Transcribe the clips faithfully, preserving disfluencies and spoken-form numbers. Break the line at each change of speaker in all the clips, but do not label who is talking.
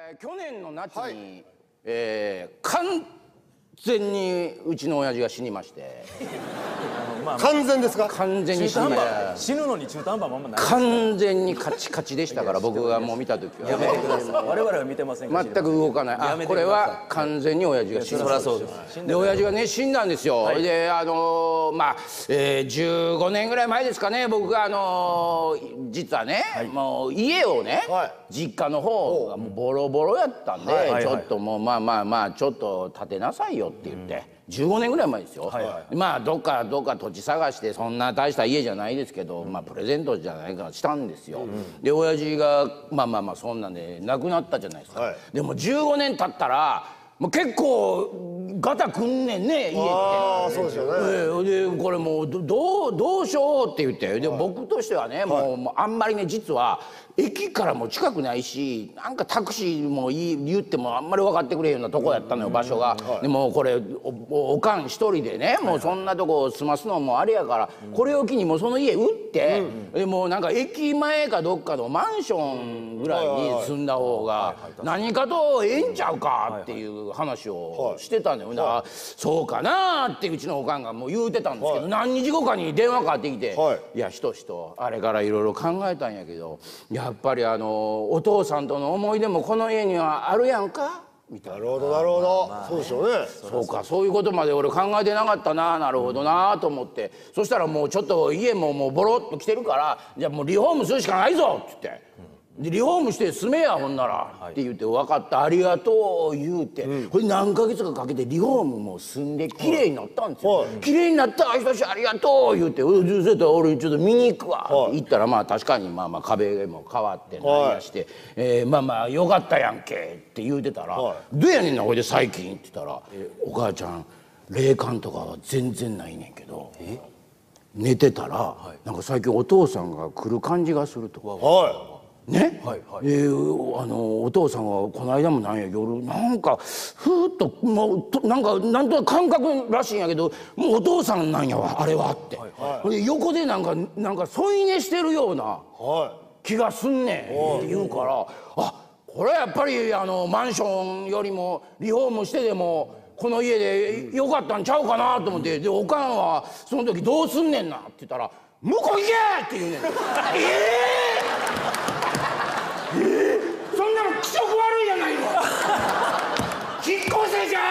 去年の夏に、はい、えー、完全にうちの親父が死にまして
完全ですか？
完全に死にました。
死ぬのに中途半端もあんまない。
完全にカチカチでしたから僕がもう見た時は
やめてください。我々は見てませんから
全く動かない。あ、これは完全に親父が死んだ。
そりゃそうです。
で親父がね死んだんですよ。はい、であのー、まあ、えー、じゅうごねんぐらい前ですかね、僕があのー、実はね、はい、もう家をね、はい、実家の方がもうボロボロやったんで、はい、ちょっともうまあまあまあちょっと建てなさいよって言って。うん、じゅうごねんぐらい前ですよ。はいはい、まあどっかどっか土地探してそんな大した家じゃないですけど、うん、まあプレゼントじゃないかしたんですよ。うん、で親父がまあまあまあそんなんで亡くなったじゃないですか。はい、でもじゅうごねん経ったらもう結構ガタくんねんね、家って。
ああそうですよね。
でこれもうどうどうしようって言って、で僕としてはね、もう、もうあんまりね実は駅からも近くないし、なんかタクシーも言ってもあんまり分かってくれへんようなとこやったのよ、場所が。でもこれ お, おかん一人でね、もうそんなとこ住ますのもあれやから、これを機にもうその家売って、でもうなんか駅前かどっかのマンションぐらいに住んだ方が何かとええんちゃうかっていう話をしてたのよ。だからそうかなってうちのおかんがもう言うてたんですけど、何日後かに電話かかってきて「いやひとしとあれからいろいろ考えたんやけど、やっぱりあのお父さんとの思い出もこの家にはあるやんか」みたいな。
なるほどなるほど、そうでしょうね。
そうか、そういうことまで俺考えてなかったな、なるほどなと思って、そしたらもうちょっと家ももうボロっと来てるから、じゃあもうリフォームするしかないぞって言って。でリフォームして住めやほんなら、はい、って言って分かったありがとう言うて、うん、これ何ヶ月かかけてリフォームも済んで綺麗になったんですよ。はい、綺麗になったひとしありがとう言うて、俺ちょっと俺ちょっと見に行くわ、はい、って言ったらまあ確かにまあまあ壁も変わってなんやして、はい、えー、まあまあよかったやんけって言うてたら、はい、どうやねんなこれで最近って言ったら、お母ちゃん霊感とかは全然ないねんけど、寝てたら、はい、なんか最近お父さんが来る感じがすると。はいね、はいはい、であのお父さんはこの間もなんや夜なんかふーっともうとなんかなんとなく感覚らしいんやけど、もうお父さんなんやわあれはって、はいはい、で横でなんかなんか添い寝してるような気がすんねんって言うから、あこれはやっぱりあのマンションよりもリフォームしてでもこの家でよかったんちゃうかなと思って、でおかんはその時どうすんねんなって言ったら「向こう行け!」って言うねん。えええー、そんなの気色悪いじゃないの。引っ越せじゃ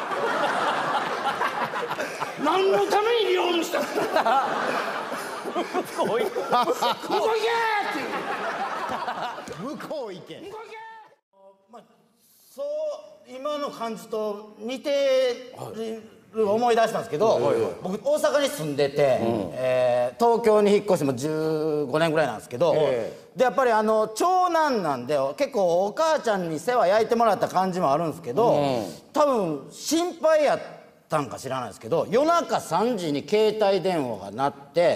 何のためにリフォームしたの。向こう行けって
向こう行け。
まあ、そう今の感じと似てる思い出したんですけど、はいはいはい、僕大阪に住んでて、うん、えー、東京に引っ越してもじゅうごねんぐらいなんですけど、えー、でやっぱりあの長男なんで結構お母ちゃんに世話焼いてもらった感じもあるんですけど、うん、多分心配やったんか知らないですけど、夜中さんじに携帯電話が鳴って、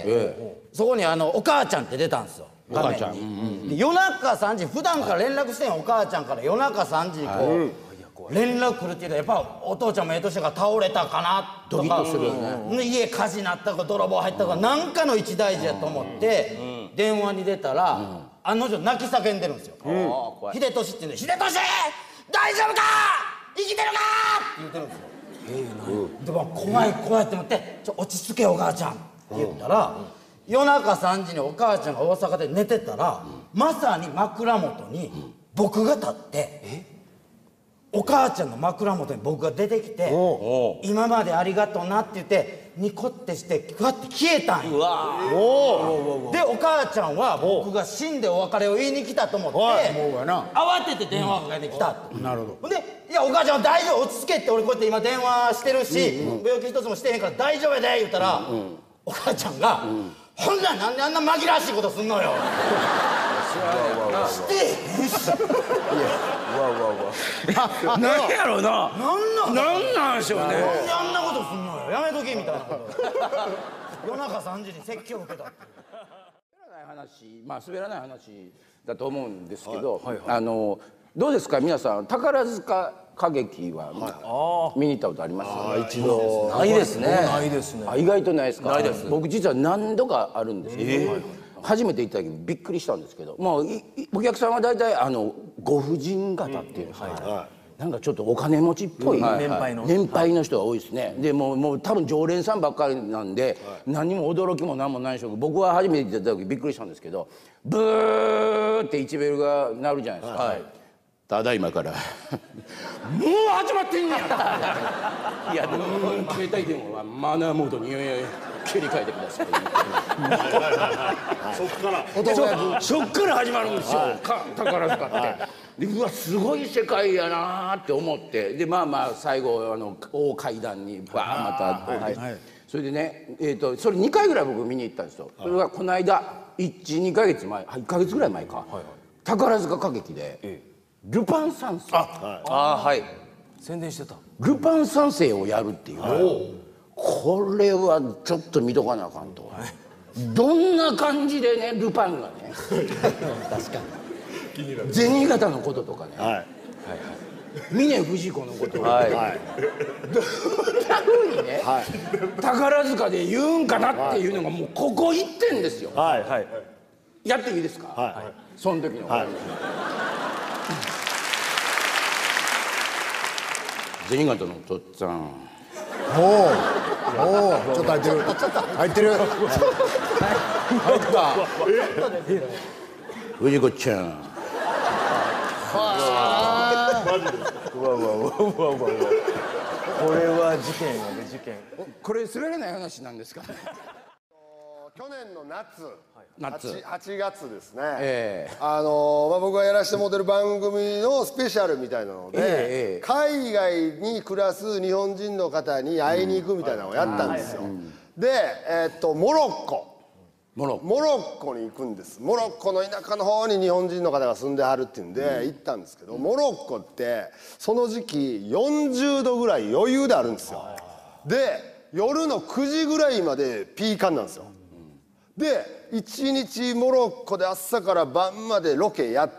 えー、そこにあの「お母ちゃん」って出たんですよ。お母ちゃん、うんうん、で夜中さんじ普段から連絡してん、はい、お母ちゃんから夜中さんじにこう、はい、連絡来るっていうとやっぱお父ちゃんもええ年が倒れたかなとか、ドキッとするよね。家火事になったか泥棒入ったか何かの一大事やと思って電話に出たら、案の定泣き叫んでるんですよ。秀俊って言うんで「秀俊大丈夫か生きてるか!」って言ってるんですよ。えー、でも怖い怖いって思って「ちょ落ち着けお母ちゃん」って言ったら、夜中さんじにお母ちゃんが大阪で寝てたら、まさに枕元に僕が立って、お母ちゃんの枕元に僕が出てきて「今までありがとうな」って言ってニコってしてふわって消えたんよ。でお母ちゃんは僕が死んでお別れを言いに来たと思って慌てて電話かけてきた。なるほど。で「いやお母ちゃん大丈夫落ち着け」って、俺こうやって今電話してるし病気一つもしてへんから大丈夫やで言ったら、お母ちゃんが「ほんならなんであんな紛らわしいことすんのよ」してへんし。
何やろうな。
なん
なんなんでしょうね。
なんであんなことすんのよ、やめとけみたいなこと。夜中さんじに説教受けたっていう。
滑らない話、まあ滑らない話だと思うんですけど、あのどうですか皆さん、宝塚歌劇は見に行ったことあります？
一度
ないですね。
ないですね。意外とないですか？ないです。僕実は何度かあるんですけど、 初めて行った時びっくりしたんですけど、もういいお客さんは大体あのご婦人方っていうんですか、なんかちょっとお金持ちっぽい
年配の
年配の人が多いですね。でもうもう多分常連さんばっかりなんで、何も驚きも何もないでしょうけど、僕は初めて行った時びっくりしたんですけど、ブーっていちベルが鳴るじゃないですか。ただいまからもう始まってんねや。いやでも携帯電話はマナーモードに切り替えてください。
そっから
そそっから始まるんですよ、か宝塚って。でうわすごい世界やなって思って、でまあまあ最後あの大階段にバーンまた降りて、それでね、えー、とそれにかいぐらい僕見に行ったんですよ。それがこの間いちにかげつまえいっかげつぐらい前か、宝塚歌劇でルパン三世、
ああはい宣伝してた。
ルパン三世をやるっていう、これはちょっと見とかなあかんと。どんな感じでねルパンがね確かに銭形のこととかね、峰不二子のことを、どんなふうにね宝塚で言うんかなっていうのがもうここいってんですよ。
はいはい
やっていいですか、その時の銭形のとっつぁん、
おおおおちょっと入ってる入ってる
入った藤子ちゃん、
うわうわうわうわうわ。これは事件やね事件。
これ滑らない話なんですか。
去年の夏
夏
はちがつですね、
ええ
あのまあ、僕がやらせてもらってる番組のスペシャルみたいなので、
ええ
海外に暮らす日本人の方に会いに行くみたいなのをやったんですよ。で、えーっとモロッコ
モロ
モロッコに行くんです。モロッコの田舎の方に日本人の方が住んではるっていうんで行ったんですけど、モロッコってその時期よんじゅうどぐらい余裕であるんですよ。で夜のくじぐらいまでピーカンなんですよ。でいちにちモロッコで朝から晩までロケやって、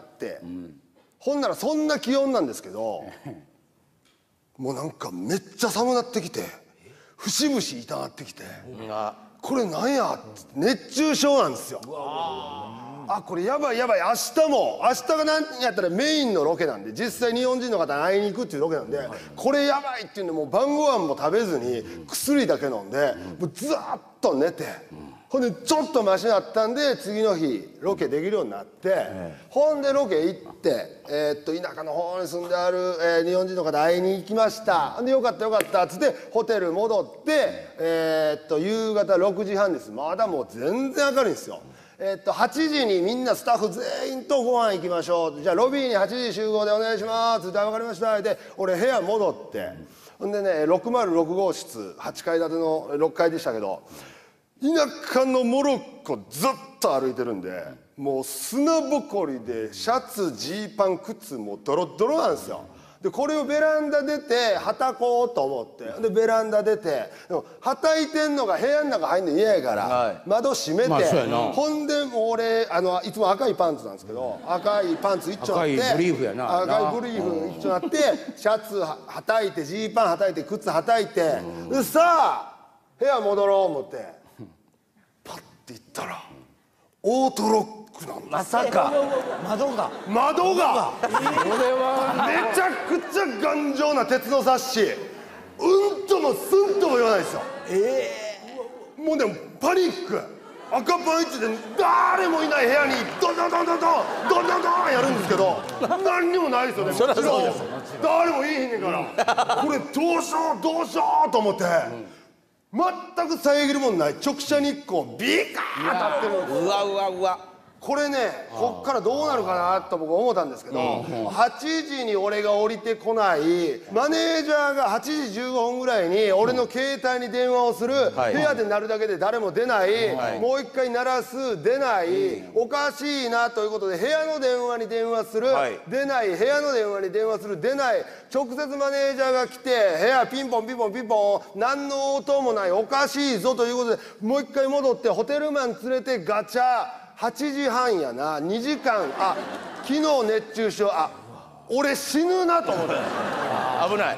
ほんならそんな気温なんですけどもうなんかめっちゃ寒なってきて節々痛なってきて、これなんやって熱中症なんですよ。あこれやばいやばい、明日も明日が何やったらメインのロケなんで、実際日本人の方に会いに行くっていうロケなんで、これやばいっていうんでもう晩ご飯も食べずに薬だけ飲んでもうずーっと寝て、ほんでちょっとマシになったんで次の日ロケできるようになって、ほんでロケ行ってえーっと田舎の方に住んである、えー日本人の方会いに行きました。ほんでよかったよかったっつってホテル戻ってえーっと夕方ろくじはんです。まだもう全然明るいんですよ。えっとはちじにみんなスタッフ全員とご飯行きましょう、じゃあロビーにはちじ集合でお願いしますって分かりましたで俺部屋戻って、ほんでねろくまるろくごうしつはちかいだてのろっかいでしたけど、田舎のモロッコずっと歩いてるんでもう砂ぼこりでシャツジーパン靴もうドロドロなんですよ。でこれをベランダ出てはたこうと思ってでベランダ出て、でもはたいてんのが部屋の中入んの嫌やから、
はい、
窓閉めて、
まあそうやな、
ほんでもう俺あのいつも赤いパンツなんですけど、赤いパンツ一丁あって
赤いブリーフやな
赤いブリーフ一丁あってシャツはたいてジーパンはたいて靴はたいて、でさあ部屋戻ろう思ってパッて行ったらオートロックなんです。
まさか窓が
窓がめちゃくちゃ頑丈な鉄のサッシ、うんともすんとも言わないですよ。ええー、もうでもパニック、赤パン一で誰もいない部屋にドンドンドンドンドンドンドンドンやるんですけど何にもないですよね。そりゃそうです、誰もいいひんねんからこれどうしようどうしようと思って、全く遮るもんない直射日光ビカーッ当たってる。
うわうわうわ、
これねこっからどうなるかなと僕思ったんですけど、はちじに俺が降りてこないマネージャーがはちじじゅうごふんぐらいに俺の携帯に電話をする、部屋で鳴るだけで誰も出ない、もう一回鳴らす出ない、おかしいなということで部屋の電話に電話する、出ない部屋の電話に電話する出ない、直接マネージャーが来て部屋ピンポンピンポンピンポン何の音もない、おかしいぞということでもう一回戻ってホテルマン連れてガチャはちじはんやなにじかん、あ昨日熱中症、あ俺死ぬなと思って
危ない、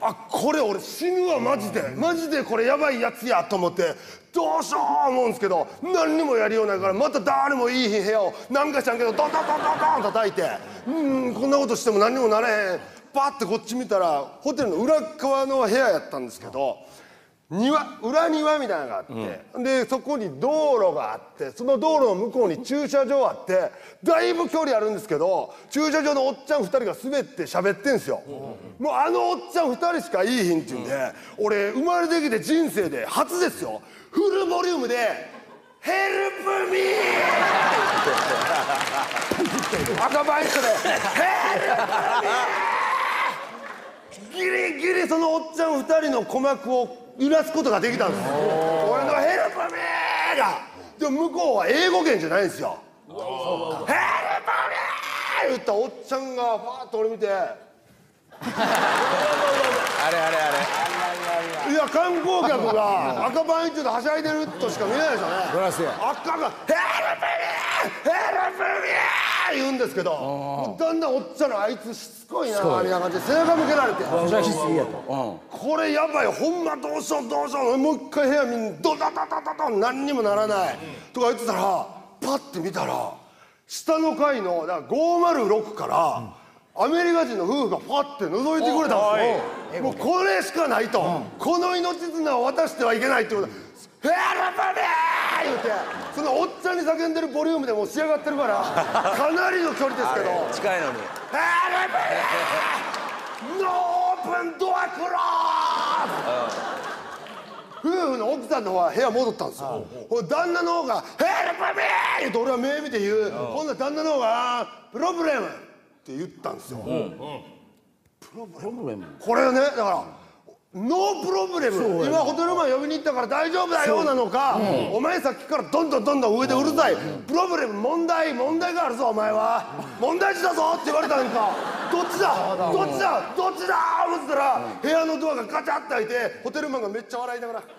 あこれ俺死ぬわマジでマジでこれやばいやつやと思ってどうしよう思うんですけど何にもやりようないからまた誰もいい部屋をなんかしたんけどドンドンドンドンドン叩いてうんこんなことしても何にもなれへんパッてこっち見たらホテルの裏側の部屋やったんですけど庭裏庭みたいなのがあって、うん、でそこに道路があってその道路の向こうに駐車場あってだいぶ距離あるんですけど駐車場のおっちゃんふたりが滑って喋ってんすよ、うん、もうあのおっちゃんふたりしかいいひんっていうんで、うん、俺生まれてきて人生で初ですよフルボリュームで「ヘルプミー!」赤バイクで「ヘルプミー!」ギリギリそのおっちゃんふたりの鼓膜を揺らすことができたんです俺のヘルプミーがでも向こうは英語圏じゃないんですよヘルプミー言ったおっちゃんがパーッと俺見てあ
れあれあれ
いや観光客が赤パン一丁ではしゃいでるとしか見えないですよね
ドラスや
赤が「ヘルプミーヘルプミー!」言うんですけどもうだんだんおっちゃんのあいつしつこいなみたいな感じで背中向けられて
おしゃしすぎやと
これやばいほんまどうしようどうしようもう一回部屋見んドドドドドド何にもならないとか言ってたらパッて見たら下の階のだからごまるろくからアメリカ人の夫婦がパッて覗いてくれたんですよもうこれしかないとこの命綱を渡してはいけないってことで「ヘルプミー!」言うてそのおっちゃんに叫んでるボリュームでもう仕上がってるからかなりの距離ですけど
近いのに
「ヘルプミーノーオープンドアクロー!」夫婦の奥さんの方は部屋戻ったんですよ旦那の方が「ヘルプミー!」言うと俺は目見て言う今度は旦那の方が「プロブレム!」って言ったんですよ、うんうん、プロブレムこれねだからノープロブレム今ホテルマン呼びに行ったから大丈夫だよなのか、うん、お前さっきからどんどんどんどん上でうるさい、うん、プロブレム問題問題があるぞお前は、うん、問題児だぞって言われたんかどっちだどっちだどっちだ思ってたら、うん、部屋のドアがガチャって開いてホテルマンがめっちゃ笑いながら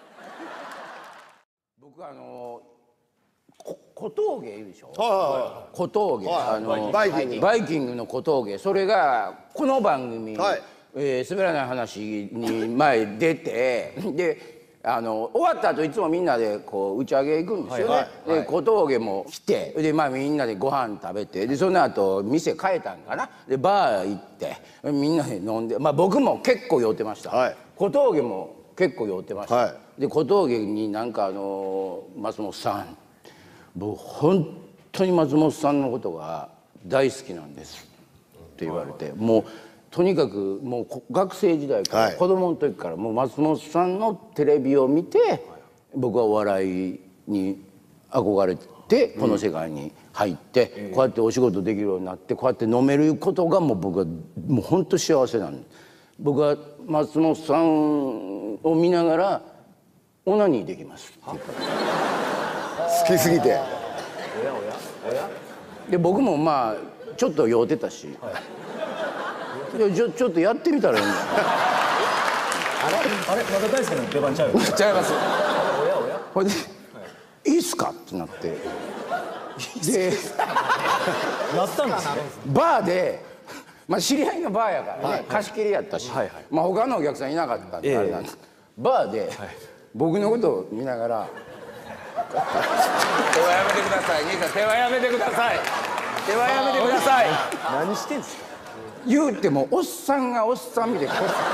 僕あの小峠いるでしょ小峠あのバイキングバイキングの小峠それがこの番組「え滑らない話」に前出てであの終わった後いつもみんなでこう打ち上げ行くんですよねで小峠も来てでまあみんなでご飯食べてでその後店変えたんかなでバー行ってみんなで飲んでまあ僕も結構酔ってました小峠も結構酔ってましたで小峠になんかあの松本さん僕本当に松本さんのことが大好きなんですって言われてもうとにかくもう学生時代から子供の時からもう松本さんのテレビを見て僕はお笑いに憧れてこの世界に入ってこうやってお仕事できるようになってこうやって飲めることがもう僕はもう本当幸せなんです僕は松本さんを見ながらオナニーできますって言った
好きすぎておや
おやおやで僕もまあちょっと酔ってたし、はい、ちょちょっとやってみたらいいんだ
あれあれまだ大輔の出番ちゃうよ
ちゃいますおやおやこれで「いいっすか?」ってなってで
なったんですね
バーでまあ知り合いのバーやからね貸し切りやったしまあ他のお客さんいなかったんであれなんですバーで僕のことを見ながら手はやめてください兄さん手はやめてください手はやめてください
何してんすか
言うてもおっさんがおっさん見てこ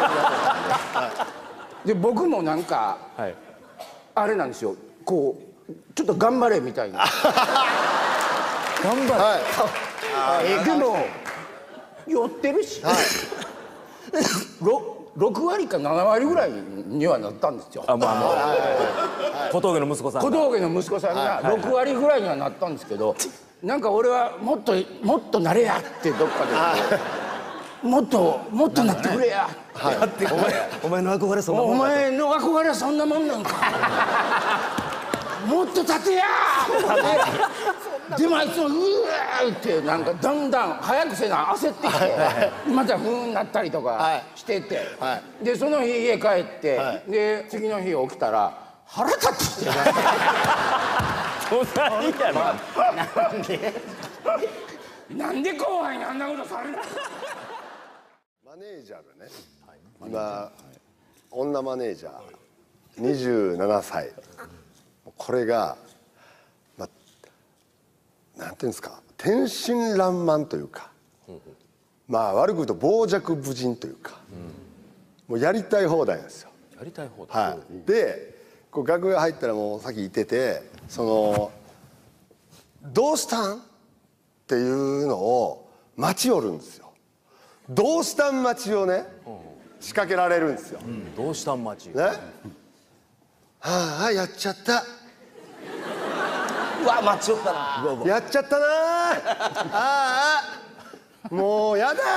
うで僕もなんか、はい、あれなんですよこうちょっと頑張れみたいな
頑張れ、
はい、でも酔ってるし、はい、ろくわりかななわりぐらいにはなったんですよ。あ、まあ
まあ小峠の息子さん
小峠の息子さんがろくわりぐらいにはなったんですけど、なんか俺はもっともっとなれやってどっかでもっともっとなってくれやって、
お前お前の憧れそんなもん
お前の憧れはそんなもんなんかもっと立てやでもあいつもうわーってなんかだんだん早くせな焦ってきてまたふーんなったりとかしててでその日家帰ってで次の日起きたら腹立ってきて
そんなにやろ
なんでなんで後輩にあんなことされない
マネージャーがね今女マネージャーにじゅうななさい。これが、まあ、なんていうんですか、天真爛漫というか、まあ悪く言うと傍若無人というか、もうやりたい放題なんですよ。
やりたい放題。
はい、でこう楽屋入ったらもうさっき言ってて、その「どうしたん?」っていうのを待ち寄るんですよ。どうしたん待ちをね仕掛けられるんですよ。
どうしたん待ち。
ね、はあやっちゃった、
うわ待ちよったな。
やっちゃったなああもうやだ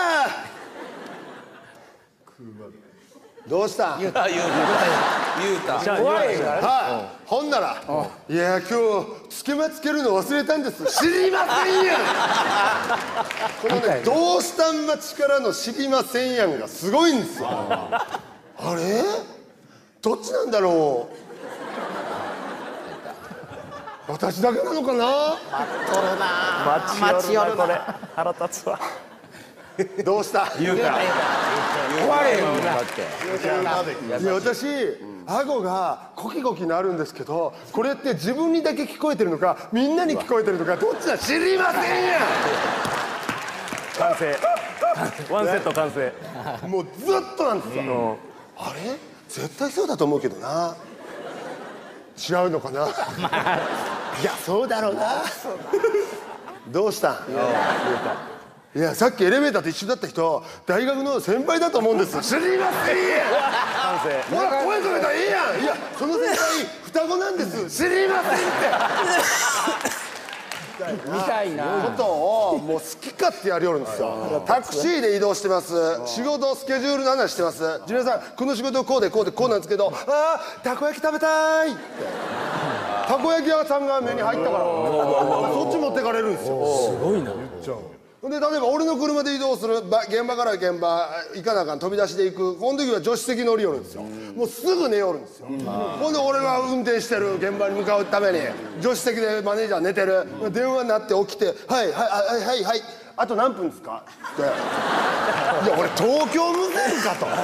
どうしたん
言うた言うた言うた。
怖いからね。
はい、ほんなら「いや今日つけまつけるの忘れたんです」「知りませんやん」このね「どうしたん待ち」からの「知りませんやん」がすごいんですよ。あれどっちなんだろう、私だけなのかな。
待ち寄るなこれ。腹立つわ。
どうした
言うた。
壊れへんもんだって。
いや私顎がコキコキなるんですけど、これって自分にだけ聞こえてるのかみんなに聞こえてるのかどっちだ知りませんやん。
完成。ワンセット完成。
もうずっとなんですよ。あれ絶対そうだと思うけどな、違うのかな。いやそうだろうな。どうしたん。いやさっきエレベーターと一緒だった人大学の先輩だと思うんです。知りませんやん。
完成。
ほら声かけたらいいやん。いやその先輩双子なんです。知りませんって
みたいな
ことをもう好き勝手やりよるんですよ。タクシーで移動してます、仕事スケジュールの話してます、ジュニアさんこの仕事こうでこうでこうなんですけど、ああたこ焼き食べたいってたこ焼き屋さんが目に入ったからそっち持ってかれるんですよ。
すごいな。
で例えば俺の車で移動するば現場から現場行かなあかん飛び出しで行く、この時は助手席乗り寄るんですよ。もうすぐ寝よるんですよ。ほんで俺が運転してる現場に向かうために助手席でマネージャー寝てる、電話になって起きて「はいはいはいはいはいあと何分ですか?」って「いや俺東京無線か」と。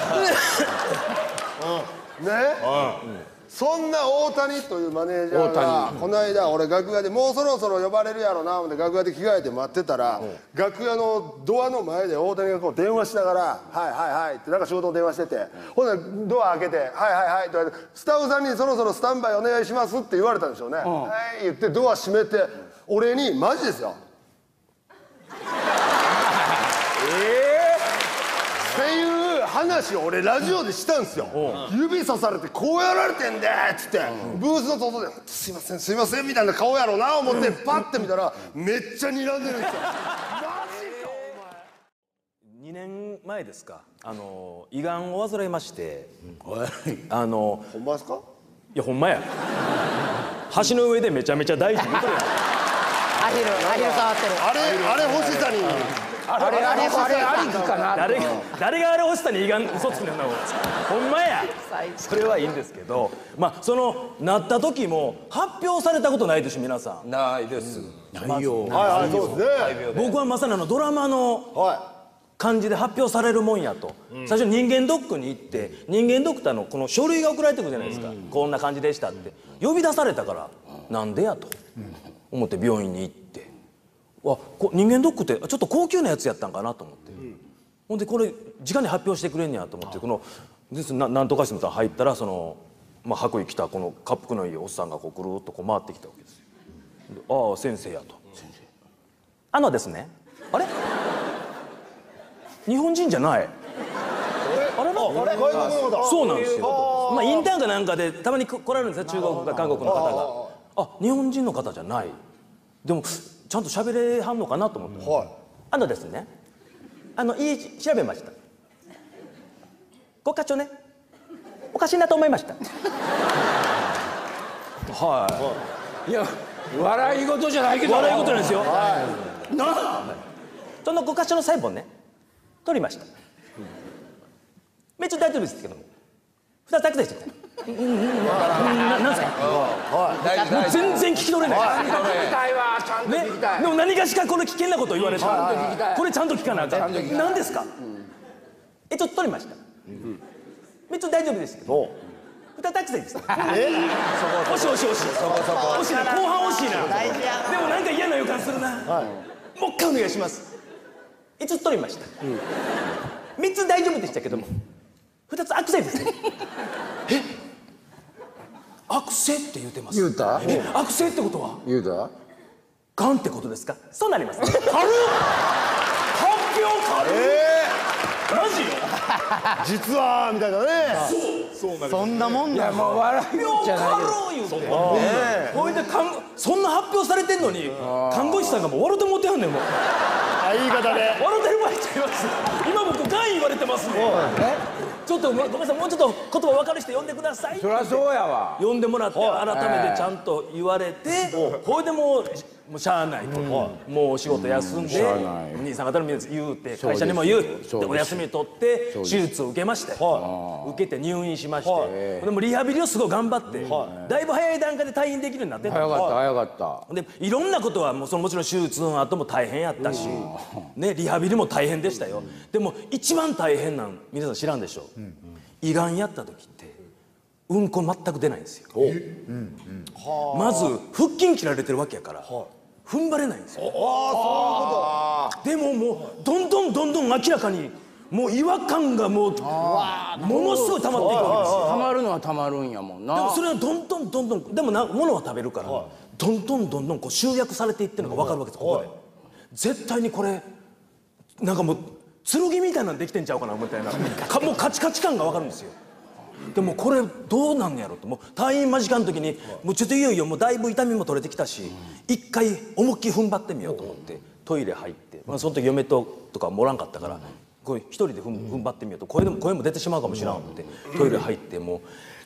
ね、そんな大谷というマネージャーがこの間俺楽屋でもうそろそろ呼ばれるやろな思って楽屋で着替えて待ってたら、楽屋のドアの前で大谷がこう電話しながら「はいはいはい」ってなんか仕事の電話してて、ほんならドア開けて「はいはいはい」って言われて「スタッフさんにそろそろスタンバイお願いします」って言われたんでしょうね。はい言ってドア閉めて俺にマジですよっていう話を俺ラジオでしたんですよ。指さされてこうやられてんでっつってブースの外で「すいませんすいません」みたいな顔やろうな思ってパッて見たらめっちゃ睨んでるんですよ。マジか
にねんまえですか、あの胃がんを患いまして、あの
ほんまですか。
いやほんまや。橋の上でめちゃめちゃ大事。
アヒルアヒル触ってる。
あれあれ欲しさに
あれあれあれありかな。
誰が誰があれ欲しさに胃がん嘘つくねんな。ほんまや。それはいいんですけど、まあそのなった時も発表されたことないですし皆さん。
ないです。
ないよ。
はいはいそうですね。
僕はまさにあのドラマの
は
感じで発表されるもんやと、最初人間ドックに行って人間ドクターのこの書類が送られてくるじゃないですか、こんな感じでしたって呼び出されたからなんでやと思って病院に行って、わこ人間ドックってちょっと高級なやつやったんかなと思って、ほんでこれ直に発表してくれんねやと思って、このですななんとか室みたいな入ったらその、まあ、白衣着たこの滑覆のいいおっさんがこうぐるっとこう回ってきたわけですよ。ああ先生やと。あのですね、あれ日本人じゃない。あれ
外国の方。
そうなんですよ。まあインターンかなんかでたまに来られるんですよ、中国か韓国の方が。あ、日本人の方じゃない。でもちゃんと喋れはんのかなと思って。
はい。
あのですね、あのいい調べました。ご課長ね、おかしいなと思いました。
はい。いや笑い事じゃないけど。
笑い事なんですよ。
なあ。
そのご課長の細胞ね、取りました。めっちゃ大丈夫ですけども、二つだけでした。ななんすか。全然聞き取れない。
聞きたいわ。ちゃんと聞きたい。
でも何がしかこれ危険なこと言われて、これちゃんと聞かなあかん。
ちゃんと聞きたい。
何ですか。えっと取りました。 みっつ大丈夫ですけどふたつアクセルです。
え
惜しい惜しい惜しい惜しいな、後半惜しいな。
大事やな。
でもなんか嫌な予感するな。もう一回お願いします。いつつ取りました。みっつ大丈夫でしたけどもふたつアクセルですね。え悪性って言うてます。
言うた
え悪性ってことは
言うた
がんってことですか。そうなりますね。軽っ発表軽い、マジよ。
実はみたいなね。
そんなもん
いや
なの。
もう笑い
よ
じゃないけど
軽い言うてほいで看護そんな発表されてんのに看護師さんがもう笑うてもってはんねん。もう
あ言い方で
笑うてる場合ちゃいます。今僕がん言われてますね。ちょっとごめんなさい、もうちょっと言葉分かる人呼んでください。
そりゃそうやわ。
呼んでもらって改めてちゃんと言われて、ほいでもうもうしゃあないと、もうお仕事休んで兄さん方の皆さん言うて会社にも言うでお休み取って手術を受けまして、受けて入院しまして、でもリハビリをすごい頑張ってだいぶ早い段階で退院できるようになってた。
早かった早かった。
でいろんなことはもうそのもちろん手術の後も大変やったし、ね、リハビリも大変でしたよ。でも一番大変なん皆さん知らんでしょう、胃がんやった時ってうんこ全く出ないんですよ。まず腹筋切られてるわけやから踏ん張れないんですよ。でももうどんどんどんどん明らかにもう違和感がもうものすごい溜まっていくわけですよ。
たまるのはたまるんやもんな。
でもそれはどんどんどんどんでもな物は食べるからどんどんどんどんこう集約されていってるのが分かるわけですここで。絶対にこれなんかもう剣みたいなのできてんちゃうかなみたいなかもうカチカチ感が分かるんですよ。でもこれどうなんのやろと、もう退院間近の時にもうちょっといよいよもうだいぶ痛みも取れてきたし一回思いっきり踏ん張ってみようと思ってトイレ入って、まあ、その時嫁ととかもおらんかったからこう一人で踏ん踏ん張ってみようと声でも声も出てしまうかもしれんと思ってトイレ入ってもう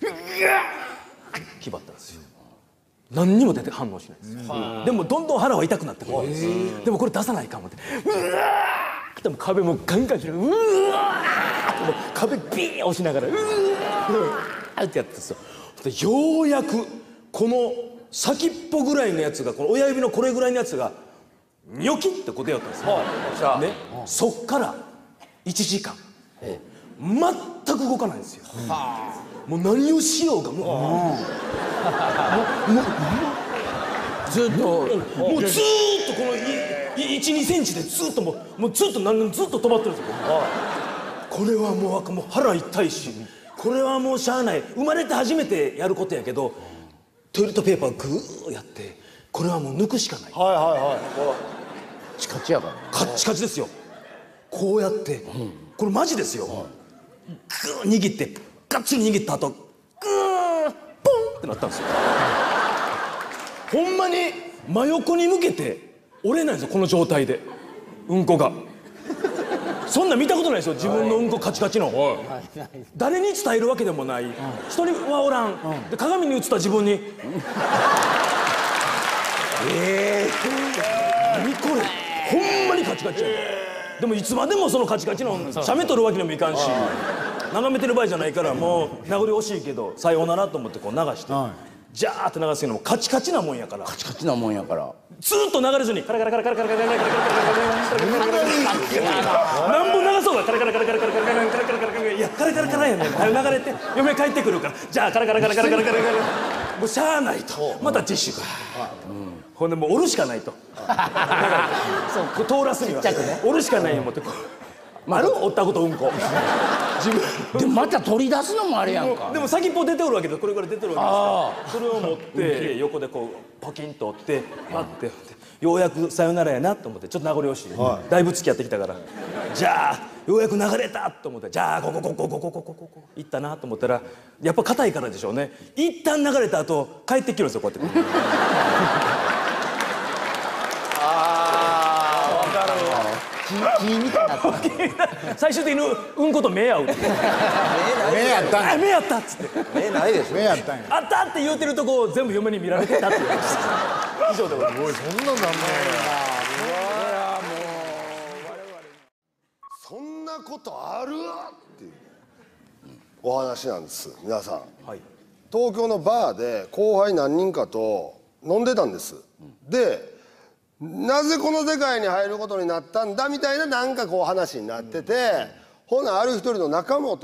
気張ったんですよ。何にも出て反応しないです。でもどんどん腹は痛くなってくるんです。でもこれ出さないかもってうわーってもう壁もガンガン開くうわーってもう壁ビーン押しながらうわーってやってたんですよ。でようやくこの先っぽぐらいのやつがこの親指のこれぐらいのやつがニョキッてこう出よったんですよ。ね、そっからいちじかん全く動かないんですよ。もう何をしようがもうもうもう
ずっと
もうずーっとこのいちにセンチでずっともうもうずっと何ずっと止まってるんですよ。これはもうもう腹痛いしこれはもうしゃあない生まれて初めてやることやけどトイレットペーパーグーやってこれはもう抜くしかない。
はいはいはい
チカチやからね。
カッチカチですよ。こうやってこれマジですよ。グー握ってガッチリ握った後グーポンってなったんですよ。ほんまに真横に向けて折れないんですよこの状態でうんこが。そんなん見たことないですよ自分のうんこカチカチの。誰に伝えるわけでもない人にはおらんで鏡に映った自分にええ何これほんまにカチカチやねん。でもいつまでもそのカチカチの写メ撮るわけにもいかんし眺めてる場合じゃないからもう名残惜しいけどさようならと思ってこう流してジャーって流すのもカチカチなもんやから
カチカチなもんやから
ずーっと流れずにカラカラカラカラカラカラカラカラカラカラカラカラカラカラカラ何本流そうがカラカラカラカラカラカラカラカラカラカラカラいやカラカラカラやねん流れて嫁帰ってくるからじゃあカラカラカラカラカラカラカラもうしゃあないとまたティッシュかほんでもう折るしかないとそう通らすには折るしかないよ思ってある折ったことうんこ自分
でまた取り出すのもあれやんか。
でも先っぽ出ておるわけですこれぐらい出てるわけですからそれを持って横でこうポキンと折ってパッてようやくさよならやなと思ってちょっと名残惜しいだいぶ付き合ってきたからじゃあようやく流れたと思ってじゃあここここここここここ行ったなと思ったらやっぱ硬いからでしょうね一旦流れた後帰ってきるんですよこうやって
木みたいになって
最終的にうんこと目合う
目やったんや
あ目やったっつって
目ないでしょ目やったんや
あったって言うてるとこを全部嫁に見られてたっていう以上でございます。
そんなんなんね
そんなことあるっていうお話なんです皆さん、
はい、
東京のバーで後輩何人かと飲んでたんです、うん、でなぜこの世界に入ることになったんだみたいななんかこう話になってて、うん、ほなある一人の中本っ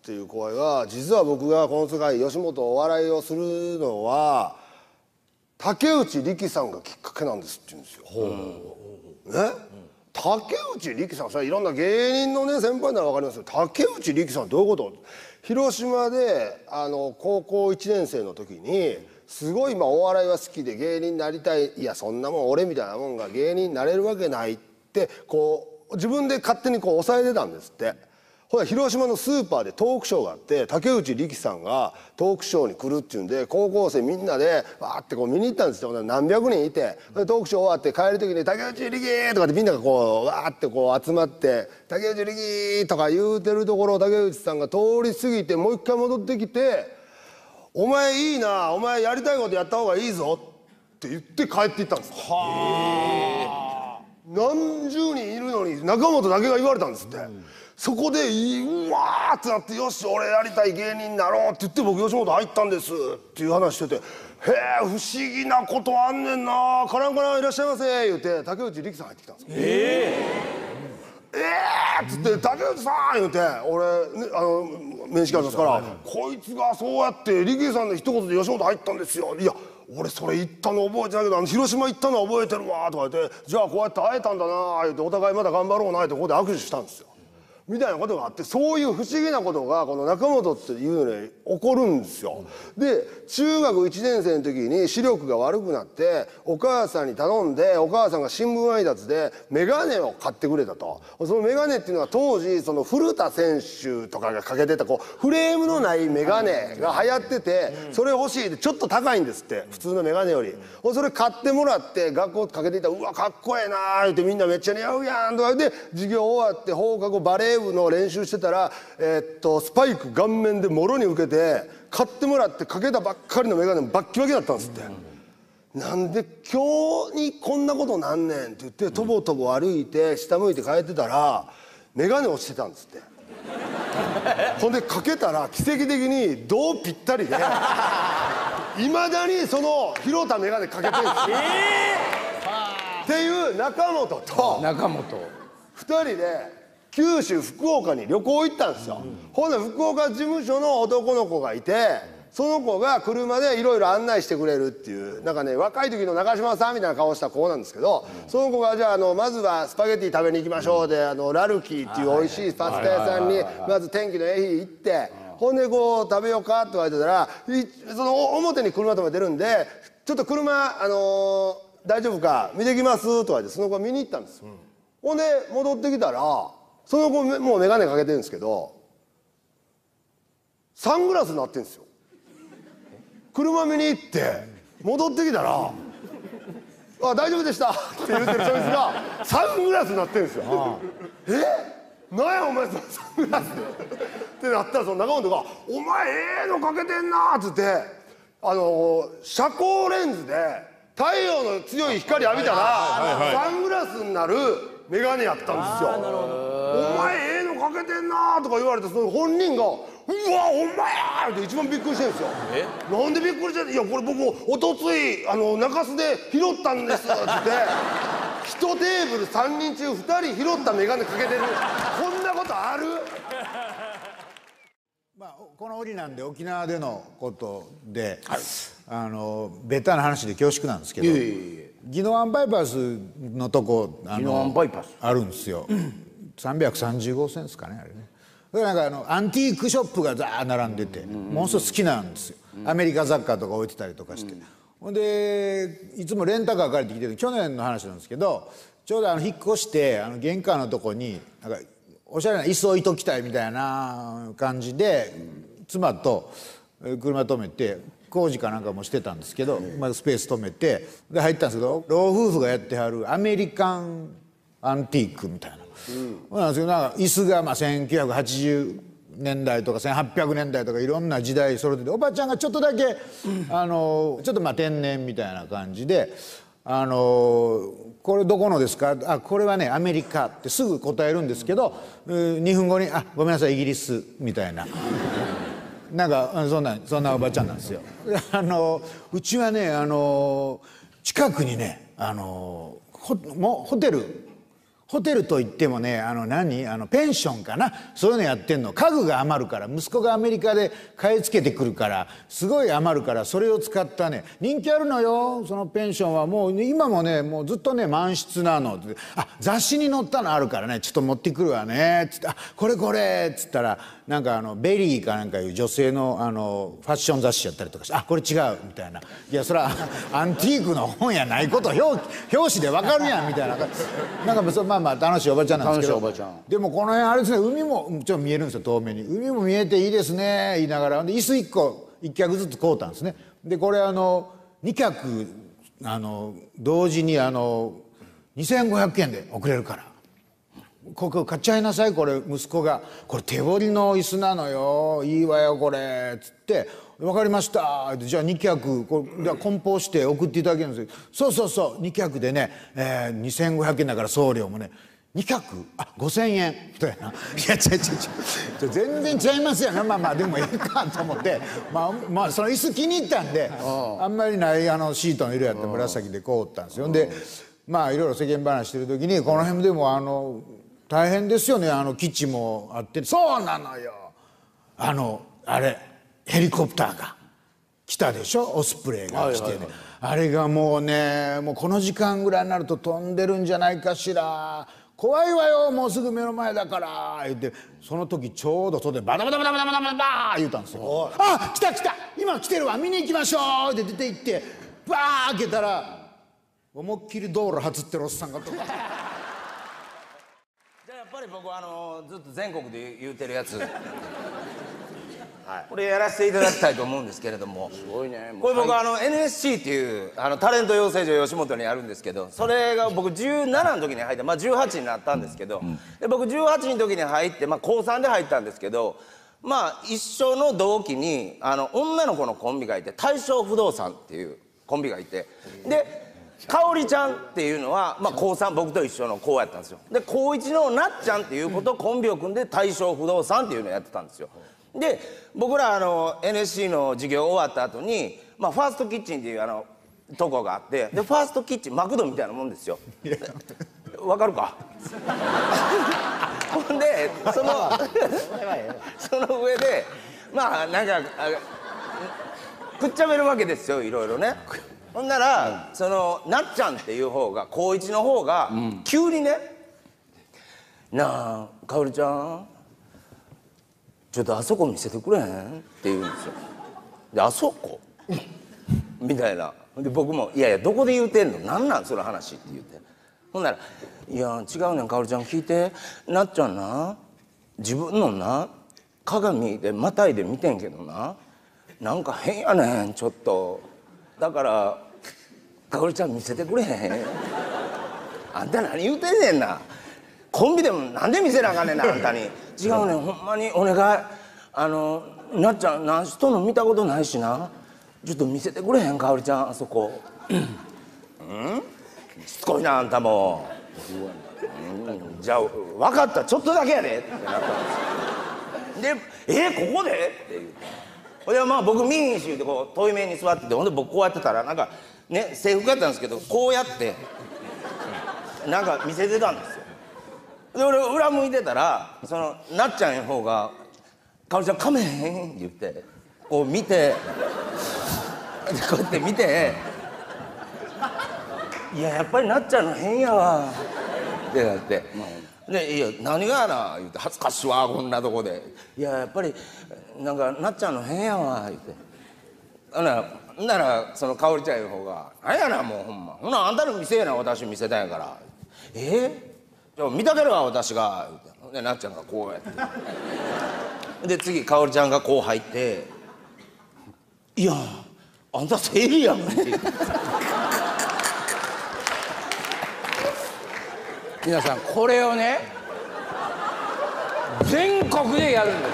っていう後輩が、実は僕がこの世界吉本お笑いをするのは竹内力さんがきっかけなんですって言うんですよ。ね、竹内力さん、それいろんな芸人のね先輩なら分かりますけど、竹内力さんどういうこと？広島であの高校いちねん生の時にすごいまあお笑いは好きで芸人になりたい、いやそんなもん俺みたいなもんが芸人になれるわけないってこう自分で勝手にこう抑えてたんですって。ほら広島のスーパーでトークショーがあって、竹内力さんがトークショーに来るっていうんで高校生みんなでわーってこう見に行ったんですよ。何百人いて、でトークショー終わって帰る時に「竹内力!」とかってみんながこうわーってこう集まって「竹内力!」とか言うてるところを竹内さんが通り過ぎてもう一回戻ってきて「お前いいな、お前やりたいことやった方がいいぞ」って言って帰っていったんです。はあ。何十人いるのに中本だけが言われたんですって。そこでうわーってなって「よし俺やりたい芸人になろう」って言って僕吉本入ったんですっていう話してて「へえ不思議なことあんねんな、カランカランいらっしゃいませ」言うて竹内力さん入ってきたんですよ。えええーっつって「竹内さん」言うて俺、ね、あの面識ありますから「こいつがそうやって力さんの一言で吉本入ったんですよ」いや俺それ行ったの覚えてないけど、あの広島行ったのは覚えてるわとか言って「じゃあこうやって会えたんだな」言うてお互いまだ頑張ろうなってここで握手したんですよ。みたいなことがあって、そういう不思議なことがこの中本っていうのに起こるんですよ。で中学いちねん生の時に視力が悪くなってお母さんに頼んで、お母さんが新聞配達で眼鏡を買ってくれたと。その眼鏡っていうのは当時その古田選手とかがかけてたこうフレームのない眼鏡が流行ってて、それ欲しいってちょっと高いんですって普通の眼鏡より。それ買ってもらって学校かけていたら「うわかっこええな」言ってみんなめっちゃ似合うやんとか言って授業終わって放課後バレー部の練習してたら、えー、っとスパイク顔面でもろに受けて買ってもらってかけたばっかりの眼鏡もバッキバキだったんですって。なんで今日にこんなことなんねんって言ってとぼとぼ歩いて下向いて帰ってたら眼鏡落ちてたんですって。ほんでかけたら奇跡的に胴ぴったりでいまだにその拾った眼鏡かけてるんですよ。っていう中本と
中本
ふたりで九州福岡に旅行行ったんですよ。ほんで福岡事務所の男の子がいて、その子が車でいろいろ案内してくれるっていうなんかね若い時の長嶋さんみたいな顔した子なんですけど、その子がじゃああのまずはスパゲティ食べに行きましょうで、あのラルキーっていう美味しいパスタ屋さんにまず天気のええ日行って、ほんでこう食べようかって言われてたらその表に車止めてるんで「ちょっと車あのー、大丈夫か見てきます」と言われてその子が見に行ったんですよ。ほんで戻ってきたらその子もう眼鏡かけてるんですけどサングラスになってるんですよ。車見に行って戻ってきたら「あ大丈夫でした」って言ってるそいつがサングラスになってるんですよ。えなんやお前そのサングラスってなったらその中本が「お前ええのかけてんな」っつってあの遮光レンズで太陽の強い光浴びたらサングラスになる眼鏡やったんですよ。お前ええのかけてんなとか言われてその本人が「うわほんまや!」って一番びっくりしてるんですよ。なんでびっくりしてんの？いやこれ僕おとついあの中洲で拾ったんですって言って一テーブルさんにん中ふたり拾った眼鏡かけてるこんなことある？
まあ、この折なんで沖縄でのことで、はい、あのベタな話で恐縮なんですけど宜野湾バイパスのとこあのあるんですよ。さんびゃくさんじゅうごせんですかねあれね。だからなんかあのアンティークショップがザー並んでてものすごい好きなんですよ。アメリカ雑貨とか置いてたりとかして、うん、ほんでいつもレンタカー借りてきてる去年の話なんですけどちょうどあの引っ越してあの玄関のとこになんかおしゃれな椅子置いときたいみたいな感じで妻と車止めて工事かなんかもしてたんですけど、まあ、スペース止めてで入ったんですけど老夫婦がやってはるアメリカンアンティークみたいな、うん、なんですけどなんか椅子がまあせんきゅうひゃくはちじゅうねんだいとかせんはっぴゃくねんだいとかいろんな時代それでおばちゃんがちょっとだけ、うん、あのちょっとまあ天然みたいな感じで「あのこれどこのですか？あこれはねアメリカ」ってすぐ答えるんですけど、うん、にふんごに「あごめんなさいイギリス」みたいな。なんかそんなそんなおばちゃんなんですよ。あのうちはねあの近くにねあのホもホテルホテルといってもねあの何あのペンションかなそういうのやってんの。家具が余るから息子がアメリカで買い付けてくるからすごい余るからそれを使ったね人気あるのよそのペンションは。もう今もねもうずっとね満室なの。あ雑誌に載ったのあるからねちょっと持ってくるわねっつって「あこれこれ」っつったらなんかあのベリーかなんかいう女性のあのファッション雑誌やったりとかして「あこれ違う」みたいな「いやそれはアンティークの本やないこと表表紙でわかるやん」みたいななんかそまあまあ楽しいおばちゃんなんですけど、でもこの辺あれですね海もちょっと見えるんですよ遠目に。海も見えていいですね言いながらで椅子いっこいっ脚ずつ買うたんですね。でこれあのに脚あの同時にあのにせんごひゃくえんで送れるからここ買っちゃいなさい。これ息子が「これ手彫りの椅子なのよいいわよこれ」っつって「分かりました」じゃあに脚これ梱包して送っていただけるんですよ。そうそうそうに脚でね、えー、にせんごひゃくえんだから送料もねに脚あごせんえんみたいな。いや違う違う違う全然違いますよね。まあまあでもいいかと思ってまあまあその椅子気に入ったんであんまりないあのシートの色やって紫でこうったんですよ。でまあいろいろ世間話してる時にこの辺でもあの大変ですよねあの基地もあってそうなのよあのあれヘリコプターが来たでしょオスプレイが来てねあれがもうねもうこの時間ぐらいになると飛んでるんじゃないかしら怖いわよもうすぐ目の前だから言ってその時ちょうど外でバタバタバタバタバタバタバー言うたんですよ。あ来た来た今来てるわ見に行きましょうって出て行ってバー開けたら思いっきり道路はつってるおっさんがとか。
やっぱり僕はあのずっと全国で言うてるやつ、はい、これやらせていただきたいと思うんですけれどもすごいねこれ僕あの エヌエスシー っていうあのタレント養成所吉本にあるんですけどそれが僕じゅうななの時に入ってまあじゅうはちになったんですけど、うん、で僕じゅうはちの時に入ってまあこうさんで入ったんですけどまあ一緒の同期にあの女の子のコンビがいて大正不動産っていうコンビがいてでかおりちゃんっていうのは、まあ、こうさん僕と一緒の子やったんですよ。でこういちのなっちゃんっていう子とコンビを組んで大正不動産っていうのをやってたんですよ。で僕らあの エヌエスシー の授業終わった後に、まあ、ファーストキッチンっていうあのとこがあってでファーストキッチンマクドみたいなもんですよ。わかるかほんでそのその上でまあなんかくっちゃべるわけですよいろいろね。ほんなら、うん、そのなっちゃんっていう方が高一の方が、うん、急にね「なあかおりちゃんちょっとあそこ見せてくれへん?」って言うんですよ。で「あそこ?」みたいな。で僕も「いやいやどこで言うてんのなんなんその話」って言ってほんなら「いや違うねんかおりちゃん聞いてなっちゃんな自分のな鏡でまたいで見てんけどななんか変やねんちょっとだからかおりちゃん見せてくれへんあんた何言うてんねんなコンビでもなんで見せなあかんねんなあんたに違うねんほんまにお願いあのなっちゃんな人の見たことないしなちょっと見せてくれへんかおりちゃんあそこうんしつこいなあんたもうんじゃあ分かったちょっとだけやでってなったんですよで「えここで?」って言うてほんでまあ僕見んし言うてこう遠い面に座っててほんで僕こうやってたらなんかね制服やったんですけどこうやってなんか見せてたんですよ。で俺裏向いてたらそのなっちゃんの方が「かおりちゃんかめへん?」って言ってこう見てこうやって見て「いややっぱりなっちゃんの変やわ」ってなって「でいや何がやな」言うて「恥ずかしいわこんなとこで」「いややっぱりなんかなっちゃんの変やわ」言うてほんならほんならそのかおりちゃんの方が「なんやなもうほんまほなあんたの店やな私見せたんやから」「えじゃあ見たげるわ私が」言うてほんでなっちゃんがこうやってで次かおりちゃんがこう入って「いやあんた生理やん」って言って皆さんこれをね全国でやるんです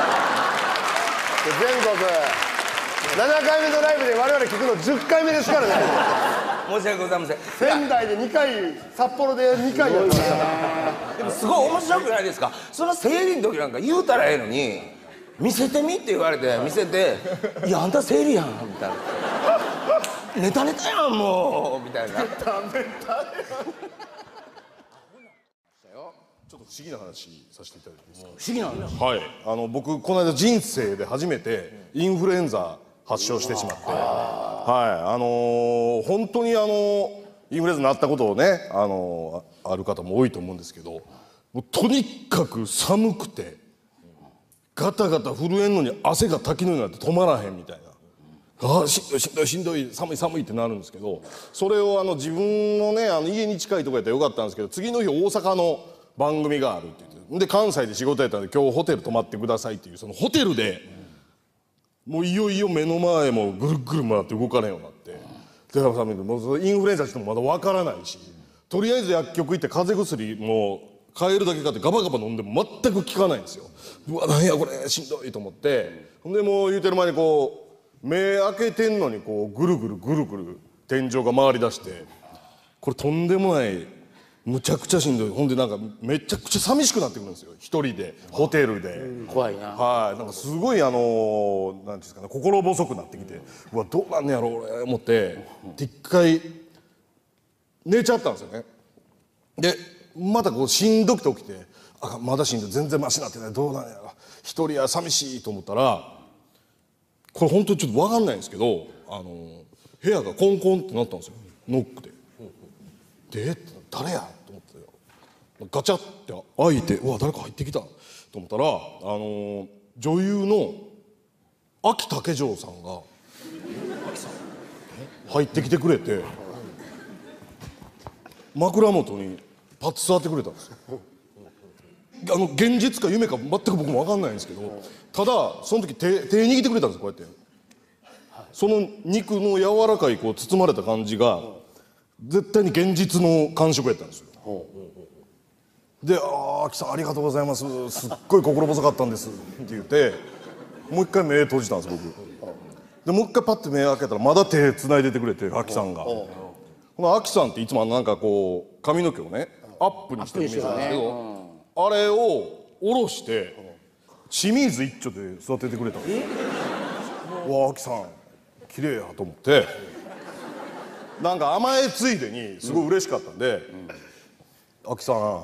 全国ななかいめのライブで我々聞くのじゅっかいめですからね
申し訳ございません
仙台でにかい札幌でにかいやった
でもすごい面白くないですかその生理の時なんか言うたらええのに見せてみって言われて見せて「いやあんた生理やん」みたいな「ネタネタやんもう」みたいなネタネタやん
不思議な話させていただいていいですか。
不思議なんです。
はい、あの僕この間人生で初めてインフルエンザ発症してしまって、はい、あのー、本当にあのインフルエンザになったことをね、あのー、ある方も多いと思うんですけど、もうとにかく寒くてガタガタ震えんのに汗が滝のようになって止まらへんみたいな。ああしんどいしんどいしんどい寒い寒いってなるんですけど、それをあの自分のねあの家に近いところやったらよかったんですけど、次の日大阪の番組があるって言って、で関西で仕事やったんで今日ホテル泊まってくださいっていう、そのホテルでもういよいよ目の前もぐるぐる回って動かれんようになって、でもうそれインフルエンザってもまだわからないし、とりあえず薬局行って風邪薬も買えるだけ買ってガバガバ飲んでも全く効かないんですよ。うわなんやこれしんどいと思って、ほんでもう言うてる間にこう目開けてんのにこうぐるぐるぐるぐる天井が回りだして、これとんでもないむちゃくちゃしんどい。ほんでなんかめちゃくちゃ寂しくなってくるんですよ、一人でホテルで。
怖いな。
はい、なんかすごいあのー、なんていうんですかね、心細くなってきて、うわどうなんねやろ俺思って一回寝ちゃったんですよね。でまたこうしんどくて起きて、あまだしんどい、全然マシになってない、どうなんやろ一人や寂しいと思ったら、これ本当にちょっと分かんないんですけど、あの部屋がコンコンってなったんですよ、ノックで。でえ誰やと思ってガチャって開いて、うわ誰か入ってきたと思ったら、あの女優のあき竹城さんが入ってきてくれて、枕元にパッと座ってくれたんですよ。あの現実か夢か全く僕も分かんないんですけど、ただその時手手握ってくれたんですよ、こうやって。その肉の柔らかいこう包まれた感じが絶対に現実の感触やったんですよ。で「ああ、あきさんありがとうございます、すっごい心細かったんです」って言ってもう一回目閉じたんです僕。でもう一回パッて目開けたらまだ手繋いでてくれて、あきさんが。このあきさんっていつもなんかこう髪の毛をねアップにしてるみたいなんですけど、あれを下ろして清水一丁で育ててくれたんですよ。うわあきさん綺麗やと思って、なんか甘えついでにすごい嬉しかったんで「あきさん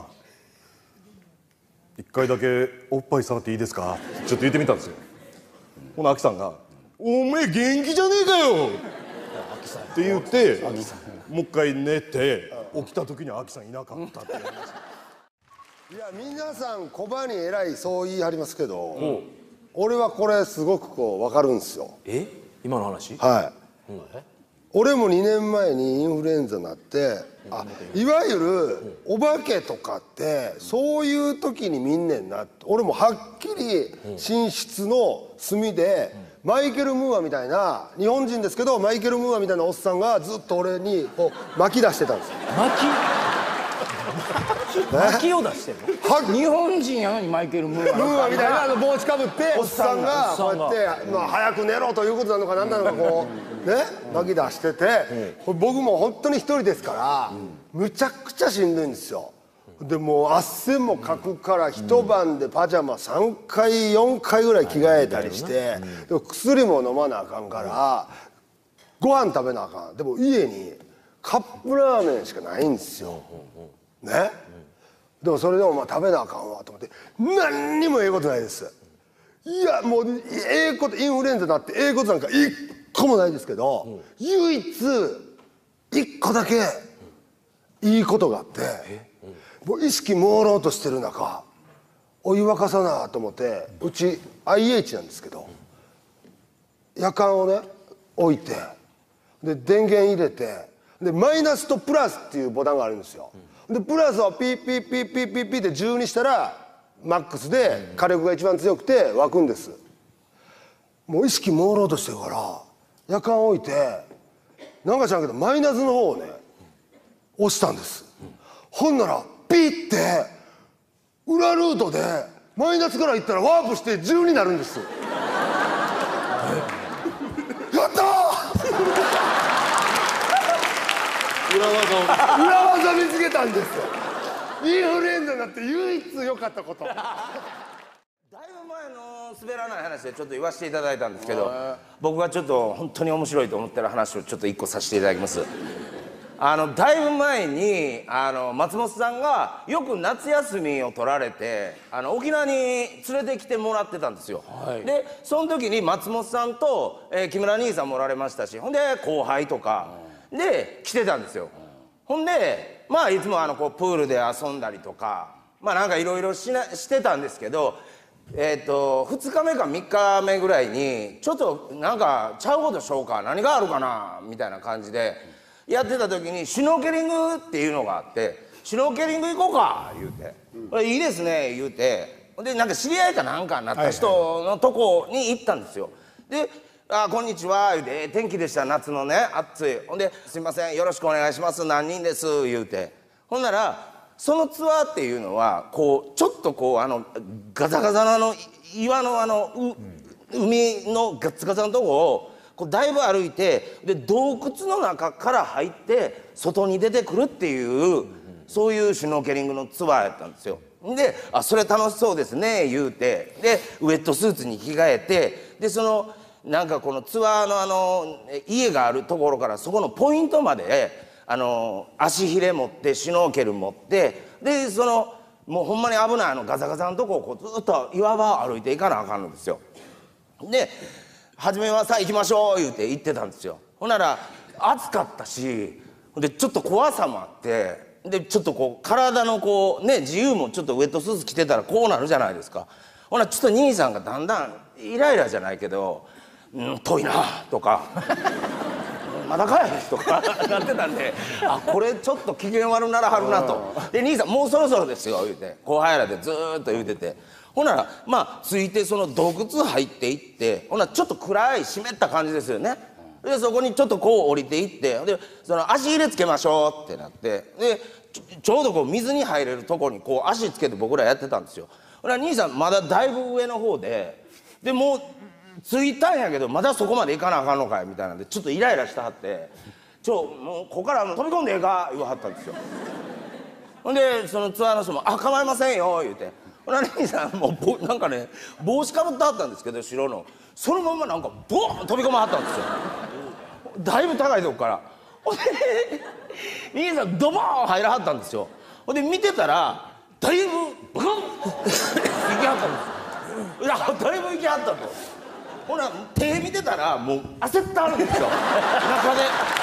一回だけおっぱい触っていいですか?」ってちょっと言ってみたんですよ。ほなあきさんが「おめえ元気じゃねえかよ!」って言ってもう一回寝て起きた時にあきさんいなかったって言いました。
いや皆さんコバにえらいそう言い張りますけど、うん、俺はこれすごくこう分かるんですよ。
え今の話？
はい、うん、俺もにねんまえにインフルエンザになって、あいわゆるお化けとかってそういう時に見んねんなって。俺もはっきり寝室の隅でマイケル・ムーアみたいな、日本人ですけどマイケル・ムーアみたいなおっさんがずっと俺にこう巻き出してたんですよ。
巻き巻きを出してるの？
日本人やのにマイケル・ムーア
ムーアみたいなあの帽子かぶっておっさんがこうやって、まあ、早く寝ろということなのか何なのかこうね巻き出してて、僕も本当に一人ですからむちゃくちゃしんどいんですよ。でもう汗もかくから一晩でパジャマさんかいよんかいぐらい着替えたりして、でも薬も飲まなあかんからご飯食べなあかん。でも家にカップラーメンしかないんですよね。でもそれでもまあ食べなあかんわと思って何にもええことないです。いやもうええこと、インフルエンザになってええことなんか一個もないですけど、唯一一個だけいいことがあって、もう意識朦朧としてる中お湯沸かさなと思って、うち アイエイチ なんですけど夜間をね置いて、で電源入れて、でマイナスとプラスっていうボタンがあるんですよ。でプラスをピーピーピーピーピーピーでじゅうにしたらマックスで火力が一番強くて沸くんです。もう意識朦朧としてるから夜間置いて、なんか知らんけどマイナスの方をね押したんです。ほんならピッて裏ルートでマイナスからいったらワープしてじゅうになるんです。やったー裏技を裏技見つけたんですよ。インフルエンザになって唯一良かったこと。
だいぶ前の滑らない話でちょっと言わせていただいたんですけど、僕がちょっと本当に面白いと思ってる話をちょっと一個させていただきます。
あのだいぶ前にあの松本さんがよく夏休みを取られてあの沖縄に連れてきてもらってたんですよ、はい、でその時に松本さんと、えー、木村兄さんもおられましたし、ほんで後輩とか、うん、で来てたんですよ、うん、ほんでまあいつもあのこうプールで遊んだりとかまあなんかいろいろしてたんですけど、えー、とふつかめかみっかめぐらいにちょっとなんかちゃうことしようか何があるかなみたいな感じでやってた時にシュノーケリングっていうのがあって「シュノーケリング行こうか」言うて「うん、いいですね」言うてでなんか知り合いかなんかになった人のとこに行ったんですよ。で「あこんにちは」言うて「天気でした夏のね暑い」ほんで「すいませんよろしくお願いします何人です」言うてほんならそのツアーっていうのはこうちょっとこうあのガザガザのあの岩のあの海のガツガツのとこをこうだいぶ歩いてで洞窟の中から入って外に出てくるっていうそういうシュノーケリングのツアーやったんですよ。で「あそれ楽しそうですね」言うてでウエットスーツに着替えてでそのなんかこのツアーのあの家があるところからそこのポイントまであの足ひれ持ってシュノーケル持ってでそのもうほんまに危ないあのガザガザのとこをこうずっと岩場を歩いていかなあかんのですよ。で初めはさあ行きましょう言うて行ってたんですよ。ほんなら暑かったしでちょっと怖さもあってでちょっとこう体のこうね自由もちょっとウェットスーツ着てたらこうなるじゃないですか。ほなちょっと兄さんがだんだんイライラじゃないけど「うん遠いな」とか「まだかい」とかなってたんであこれちょっと機嫌悪ならはるなと。で兄さんもうそろそろですよ言うて後輩らでずーっと言うててほんならまあついてその洞窟入っていってほなちょっと暗い湿った感じですよね。でそこにちょっとこう降りていってでその足入れつけましょうってなってでち ょ, ちょうどこう水に入れるとこにこう足つけて僕らやってたんですよ。ほら兄さんまだだいぶ上の方ででもう着いたんやけどまだそこまで行かなあかんのかいみたいなんでちょっとイライラしてはって「ちょもうここから飛び込んでええか」言わはったんですよ。ほんでそのツアーの人も「あ構いませんよ」言うてほら兄さんもうなんかね帽子かぶってはったんですけど白のそのままなんかボーン飛び込まはったんですよ。だいぶ高いとこから。ほんで兄さんドボーン入らはったんですよ。ほんで見てたらだいぶブクン行きはったんですよ。いやだいぶ行きはったと。ほら手見てたらもう焦ってはるんですよ中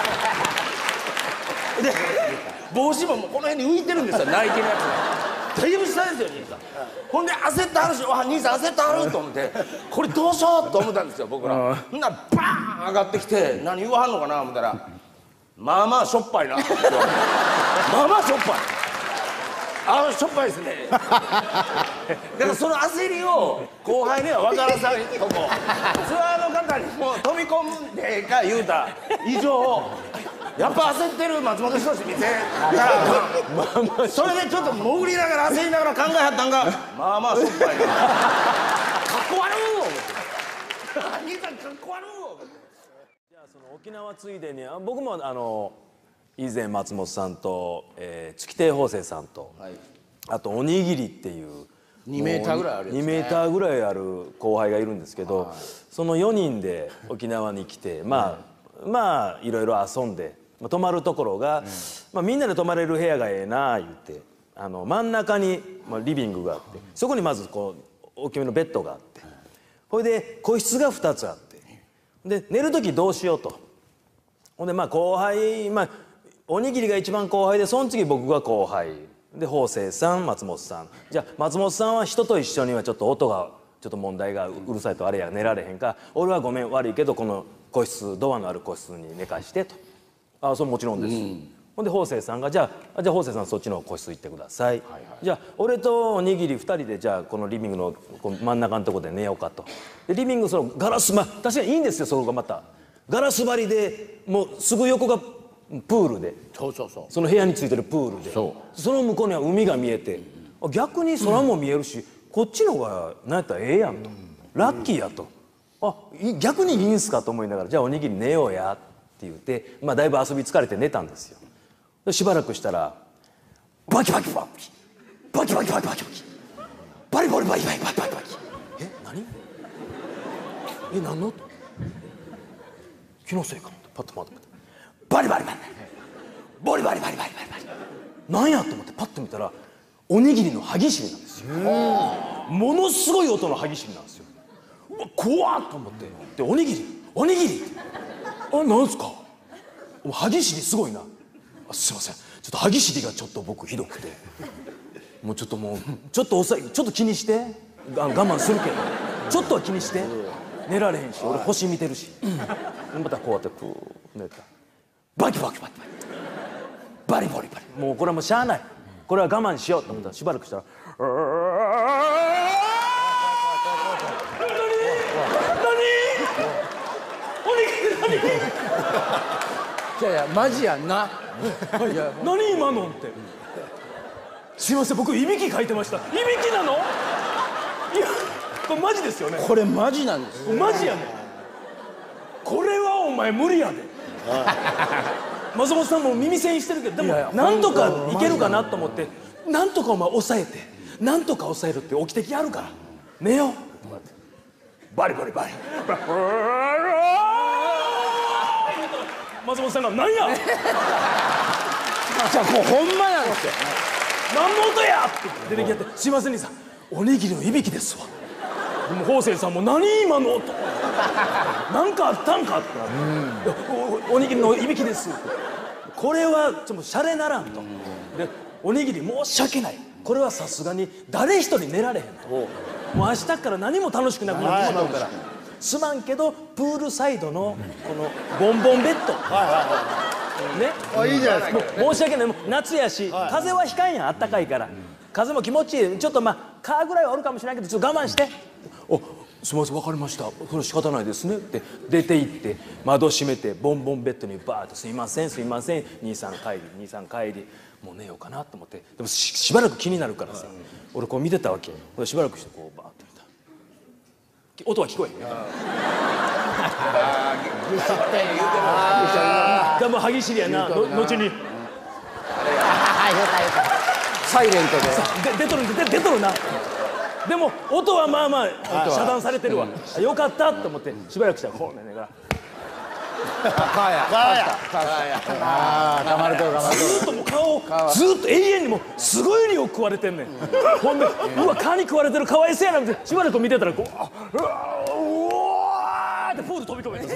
で。で帽子ももうこの辺に浮いてるんですよナイキのやつが。だいぶ下ですよ兄さん。ほんで焦ってはるし「わ兄さん焦ってはる」と思ってこれどうしようと思ったんですよ僕ら。ほんならバーン上がってきて何言わはんのかな思ったら「まあまあしょっぱいな」まあまあしょっぱいあしょっぱいですねだからその焦りを後輩には分からさんとこツアーの方にも飛び込んでええか言うた以上やっぱ焦ってる松本人志見せたらそれでちょっと潜りながら焦りながら考えはったんがまあまあしょっぱいなかっこ悪い思って兄さんかっこ悪い思って。
じゃあその沖縄ついでに僕もあの以前松本さんと、えー、月亭方正さんと、はい、あとおにぎりっていう
にメーターぐらいあるやつね
にメーターぐらいある後輩がいるんですけど、はい、そのよにんで沖縄に来てまあ、うん、まあいろいろ遊んで、まあ、泊まるところが、うんまあ、みんなで泊まれる部屋がええな言ってあの真ん中に、まあ、リビングがあってそこにまずこう大きめのベッドがあってほいで個室がふたつあってで寝る時どうしようとほんでまあ後輩まあおにぎりが一番後輩でその次僕が後輩で方正さん松本さんじゃあ松本さんは人と一緒にはちょっと音がちょっと問題がうるさいとあれや寝られへんか俺はごめん悪いけどこの個室ドアのある個室に寝かしてとああそれもちろんです、うん、ほんで方正さんがじゃあじゃあ方正さんそっちの個室行ってください、はいはい、じゃあ俺とおにぎりふたりでじゃあこのリビングのこの真ん中のとこで寝ようかとでリビングそのガラスまあ確かにいいんですよそこがまたガラス張りでもうすぐ横がプールで
そうそうそう
その部屋についてるプールで そ, その向こうには海が見えて逆に空も見えるし、うん、こっちの方が何やったらええやんと、うん、ラッキーやとあ逆にいいんすかと思いながらじゃあおにぎり寝ようやって言って、まあ、だいぶ遊び疲れて寝たんですよでしばらくしたらバキバキバキバキバキバキバキバキバリバリバリバリバキバキバキえ何え何の気のせいかパッと待ってバリバリバリバリバリバリバリバリバリなんやと思ってパッと見たらおにぎりの歯ぎしりなんですよ。ものすごい音の歯ぎしりなんですよ。うわ怖っと思って、でおにぎりおにぎりあなんすか歯ぎしりすごいなあすいませんちょっと歯ぎしりがちょっと僕ひどくてもうちょっともうちょっと抑えちょっと気にしてあ我慢するけどちょっとは気にして寝られへんし俺星見てるしまたこうやってこう寝たバキバキバキバキバリバリバリもうこれはもうしゃあないこれは我慢しようと思ったらしばらくしたら「何おにぎり何?」
いやいやマジやんな。
いや何今のってすいません僕いびきかいてましたいびきなのいやこれマジですよね
これマジなんです。
マジやねんこれはお前無理やで松本さんも耳栓してるけどでもなんとかいけるかなと思ってなんとかお前抑えてなんとか抑えるって起きてきあるから寝ようバリバリバリ松本さんが「何や!」
じゃあもうほんまなんですよ。
何の音やって出てきて「すいません兄さんおにぎりのいびきですわ」でも方正さんも「何今の音なんかあったんか?」ってなって「お, おにぎりのいびきです」ってこれはちょっとシャレならんとでおにぎり申し訳ないこれはさすがに誰一人寝られへんともう明日から何も楽しくなくなってしまうからすまんけどプールサイドのこのボンボンベッドね
あいいじゃないですか。
申し訳ないもう夏やし、風はひかんやんあったかいから、風も気持ちいいちょっとまあ蚊ぐらいはおるかもしれないけどちょっと我慢して「おすみません分かりましたそれ仕方ないですね」って出て行って窓閉めてボンボンベッドにバーッと「すいませんすいません兄さん帰り兄さん帰りもう寝ようかな」と思ってでも し, しばらく気になるからさ、俺こう見てたわけ俺しばらくしてこうバーッと見た音は聞こえへんね多分歯ぎしりやなの後に
サイレントで
で出とるで出とるなでも音はまあまあ遮断されてるわよかったと思ってしばらくしたらこうねが
かやかやああかまれてるかまれてる。
ずっともう顔をずっと永遠にもうすごい量食われてんねんほんでうわ蚊に食われてるかわいそうやなってしばらく見てたらこうあうわうわーってプール飛び込めて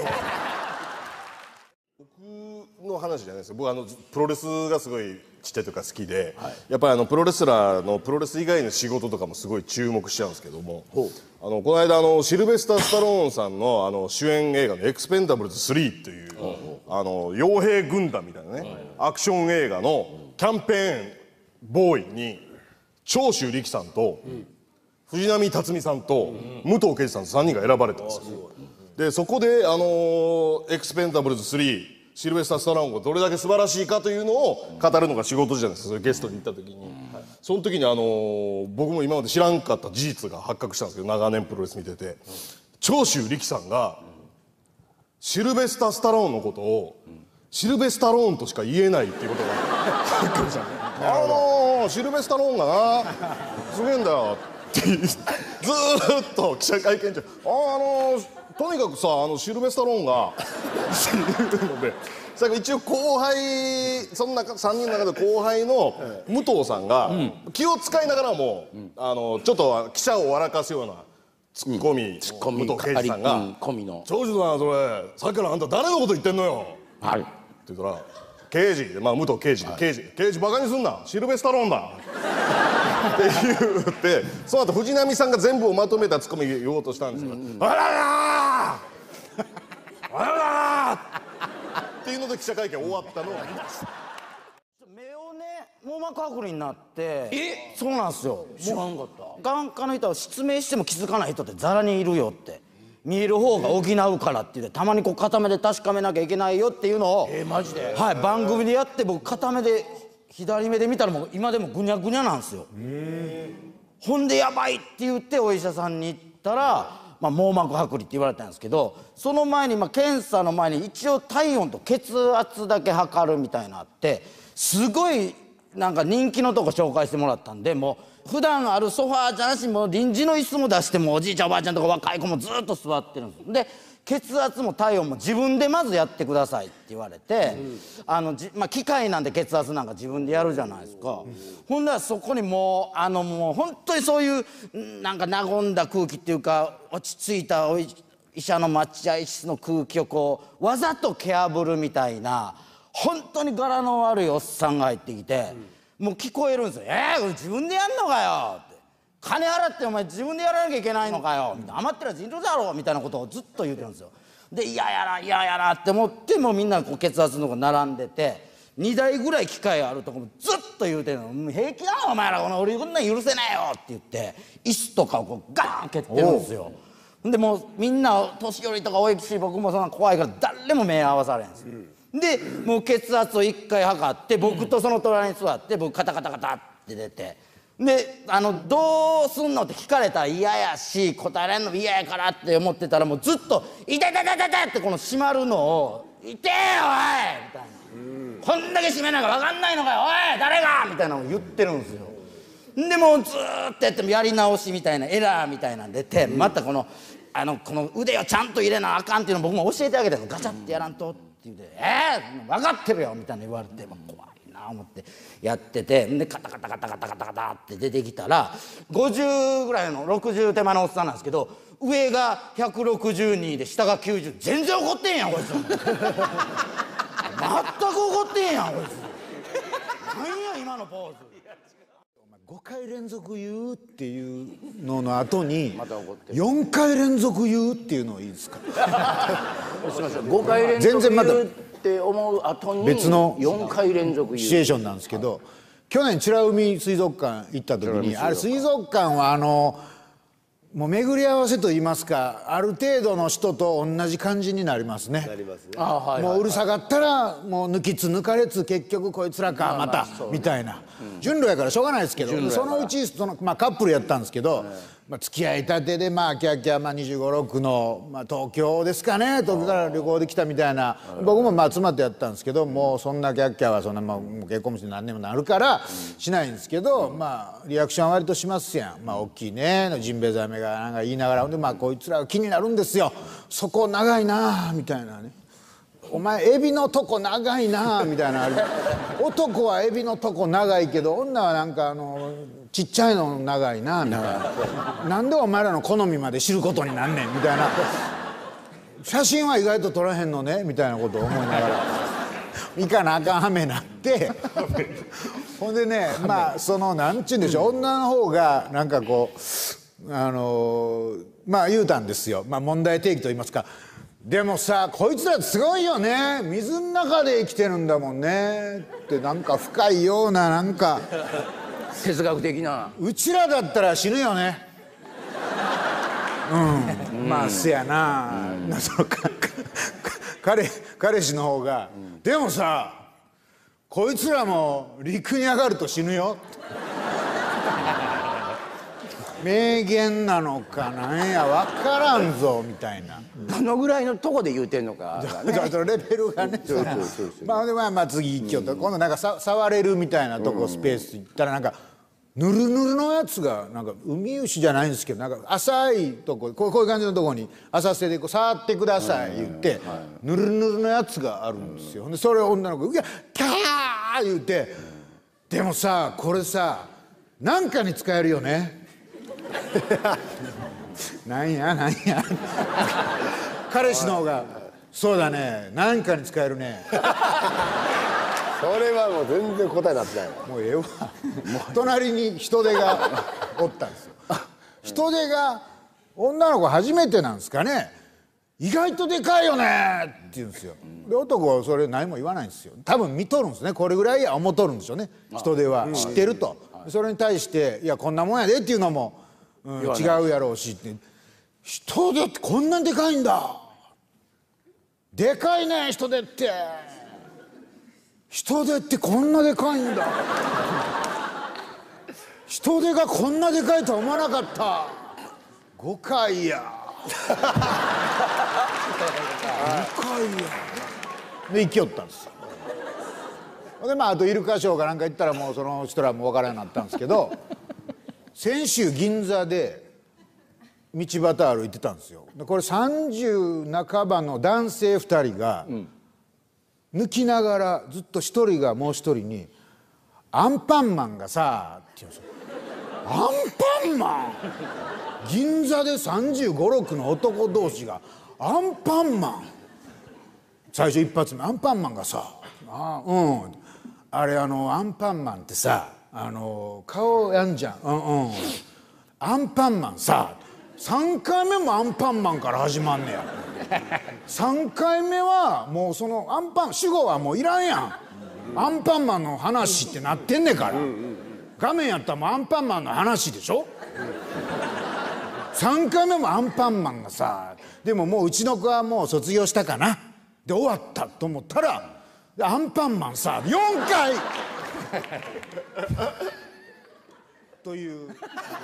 僕の話じゃないですよ僕あのプロレスがすごいちっちゃい時から好きで、はい、やっぱりあのプロレスラーのプロレス以外の仕事とかもすごい注目しちゃうんですけどもあのこの間あのシルベスター・スタローンさんのあの主演映画の「エクスペンダブルズスリー」っていうあの傭兵軍団みたいなねアクション映画のキャンペーンボーイに長州力さんと藤波辰巳さんと武藤敬司さんとさんにんが選ばれたんですよ。でそこであのエクスペンダブルズスリーシルベスター・スタローンがどれだけ素晴らしいかというのを語るのが仕事じゃないですかそれゲストに行った時に、その時にあの僕も今まで知らんかった事実が発覚したんですけど長年プロレス見てて長州力さんがシルベスター・スタローンのことをシルベスタローンとしか言えないっていうことが発覚したんですあのー、シルベスタローンがなすげえんだよってずーっと記者会見中ああのーとにかくさあのシルベスタローンがっていうのでさ一応後輩そんなさんにんの中で後輩の武藤さんが気を使いながらもあのちょっと記者を笑かすようなツッコミ武藤敬司さんが「長州さんそれさっきからあんた誰のこと言ってんのよ」って言ったら「刑事」まあ武藤敬司刑事刑事バカにすんなシルベスタローンだって言ってその後藤波さんが全部をまとめたツッコミ言おうとしたんですよ「あららあらら!」っていうので記者会見終わったのを見ました
目をね網膜剥離になって
え
そうなんですよ
知らんかった
眼科の人は失明しても気づかない人ってザラにいるよって見える方が補うからって言ってたまにこう片目で確かめなきゃいけないよっていうのを
えマジで
はい番組でやって僕片目で左目で見たらもう今でもぐにゃぐにゃなんですよほんでやばいって言ってお医者さんに行ったら、まあ、網膜剥離って言われたんですけどその前に、まあ、検査の前に一応体温と血圧だけ測るみたいなのあってすごいなんか人気のとこ紹介してもらったんでもう普段あるソファーじゃなしもう臨時の椅子も出してもおじいちゃんおばあちゃんとか若い子もずっと座ってるんですで血圧も体温も自分でまずやってくださいって言われて、あのじ、まあ、機械なんで血圧なんか自分でやるじゃないですか。ほんならそこにもうあのもう本当にそういうなんか和んだ空気っていうか落ち着いたおい医者の待合室の空気をこうわざと蹴破るみたいな本当に柄の悪いおっさんが入ってきて、もう聞こえるんですよ「えー、これ自分でやんのかよ」って「金払ってお前自分でやらなきゃいけないのかよ」みたいな「余ってるやついるだろ」みたいなことをずっと言うてるんですよ。で嫌やな嫌やなって思ってもうみんなこう血圧のとこ並んでてにだいぐらい機械あるとこもずっと言うてるの「平気だろお前らこの俺こんなん許せないよ」って言って椅子とかをこうガーン蹴ってるんですよ。でもうみんな年寄りとかおいしい僕もそんな怖いから誰も目合わされんですよ。でもう血圧をいっかい測って僕とその隣に座って僕カタカタカタって出てであのどうすんのって聞かれたら嫌やし答えられんの嫌やからって思ってたらもうずっと「痛い痛い痛い痛い」ってこの閉まるのを「痛えよおい!」みたいな「こんだけ閉めなきゃ分かんないのかよおい誰が!」みたいなのを言ってるんですよ。でもうずーっとやってもやり直しみたいなエラーみたいなん出てまたこのあのこの腕をちゃんと入れなあかんっていうのを僕も教えてあげてガチャってやらんとって言うて「えー、分かってるよ」みたいな言われて怖いな思ってやっててでカタカタカタカタカタカタって出てきたらごじゅうぐらいのろくじゅう手前のおっさんなんですけど上がひゃくろくじゅうにで下がきゅうじゅう全然怒ってんやんこいつ全く怒ってんやんこいつ何や今のポーズ
ごかい連続言うっていうのの後によんかい連続言うっていうのいいですか
ごかい連続言うって思う後に
別の
よんかい連続言う
シチュエーションなんですけど去年美ら海水族館行った時にあれ水族館はあのもう巡り合わせと言いますかある程度の人と同じ感じになりますね。もううるさかったらもう抜きつ抜かれつ結局こいつらかまたみたいな順路やからしょうがないですけどそのうちそのまあカップルやったんですけどまあ付き合いたてでまあキャーキャーまあにじゅうご、ろくのまあ東京ですかね東京から旅行で来たみたいな僕もまあ妻とやったんですけどもうそんなキャーキャーはそんなまあ結婚して何年もなるからしないんですけどまあリアクションは割としますやんまあ大きいねのジンベエザメがなんか言いながらほんでまあこいつらが気になるんですよそこ長いなみたいなねお前エビのとこ長いなみたいな男はエビのとこ長いけど女はなんかあのちっちゃいの長いなみたいななんでお前らの好みまで知ることになんねんみたいな写真は意外と撮らへんのねみたいなことを思いながら行かなあかんはめなってほんでねまあそのなんちゅうんでしょう女の方がなんかこうあのまあ言うたんですよまあ問題提起と言いますかでもさこいつらすごいよね水の中で生きてるんだもんねってなんか深いようななんか
哲学的な
うちらだったら死ぬよねうん、うん、まあせやな、うん、そのか彼彼氏の方が、うん、でもさこいつらも陸に上がると死ぬよ名言なのかなんや分からんぞみたいな
どのぐらいのとこで言うてんのか、
ね、レベルがねまあでまあ次行きよった、うん、今度なんかさ触れるみたいなとこスペース行ったらなんかぬるぬるのやつがなんかウミウシじゃないんですけどなんか浅いとここういう感じのとこに浅瀬でこう触ってください言ってぬるぬるのやつがあるんですよでそれを女の子が「キャー!」言うて「でもさこれさなんかに使えるよね」なんやなんや彼氏の方が「そうだねなんかに使えるね」
それはもう全然答えになってない
もうええわ隣に人手がおったんですよ人手が女の子初めてなんですかね意外とでかいよねって言うんですよで男はそれ何も言わないんですよ多分見とるんですねこれぐらいや思っとるんでしょうね人手は知ってるとそれに対していやこんなもんやでっていうのもうん、違うやろうしって人手ってこんなにでかいんだでかいね人手って人手ってこんなでかいんだ人手がこんなでかいとは思わなかったごかいやごかいやで生きよったんですよでまああとイルカショーかなんか行ったらもうその人らも分からんようになったんですけど先週銀座で道端歩いてたんですよ。でこれさんじゅう半ばの男性ふたりが抜きながらずっと一人がもう一人に「アンパンマンがさ」って言うんですよ。アンパンマン銀座でさんじゅうご、ろくの男同士がアンパンマン最初一発目アンパンマンがさあうんあれあのアンパンマンってさあの顔やんじゃんうんうんアンパンマンささんかいめもアンパンマンから始まんねやさんかいめはもうそのアンパン主語はもういらんやんアンパンマンの話ってなってんねんから画面やったらもうアンパンマンの話でしょさんかいめもアンパンマンがさでももううちの子はもう卒業したかなで終わったと思ったらアンパンマンさよんかいという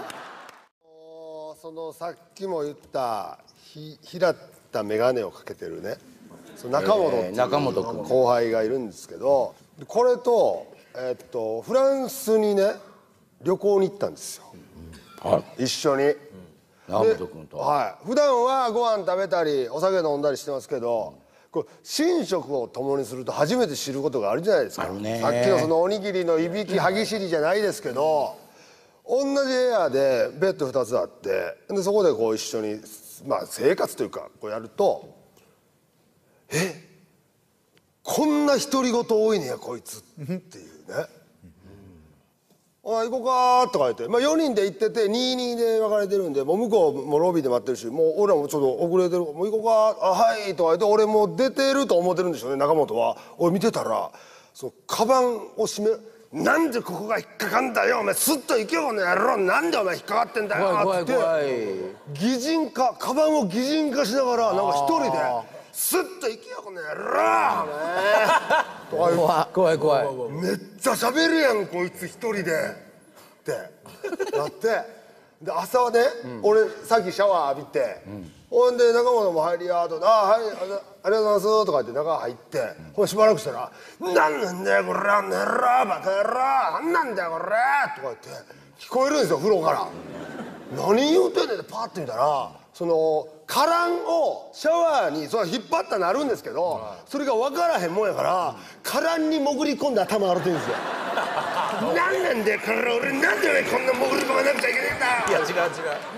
そのさっきも言ったひ平った眼鏡をかけてるねその中本っていう
中本君
後輩がいるんですけどこれと、えっとフランスにね旅行に行ったんですよ、一緒に。
中本君と。
はい、普段はご飯食べたりお酒飲んだりしてますけどこれ寝食を共にすると初めて知ることがあるじゃないですか。
あるね
さっきのそのおにぎりのいびき歯ぎしりじゃないですけど同じ部屋でベッドふたつあってでそこでこう一緒に、まあ、生活というかこうやると「えこんな独り言多いねやこいつ」っていうね。お前行こうかとか言って、まあ、よにんで行っててにたいにで分かれてるんでもう向こうもロビーで待ってるしもう俺らもちょっと遅れてるもう行こうかあはいとか言って俺もう出てると思ってるんでしょうね中本は。俺見てたらそのカバンを閉めなんでここが引っかかんだよお前スッと行けよこの野郎なんでお前引っかかってんだよ
怖い
って
怖い怖い。
擬人化カバンを擬人化しながらなんか一人でスッと行けよこの野郎とか言って
怖い怖い。
めっちゃ喋るやんこいつ一人でってなってで朝はね、俺さっきシャワー浴びて、ほんで中本も入りやと「ああはいありがとうございます」とか言って中入ってほんでしばらくしたら「なんなんだよこれあんな野郎バカ野郎なんなんだよこれ」とか言って聞こえるんですよ風呂から「何言うてんねん」ってパッて見たらそのカランをシャワーにそれ引っ張ったらなるんですけどそれが分からへんもんやからカランに潜り込んで頭洗ってるんですよなんなんだよこれ俺なんで俺こんな潜り込まなくちゃいけねえんだよ
いや違う違う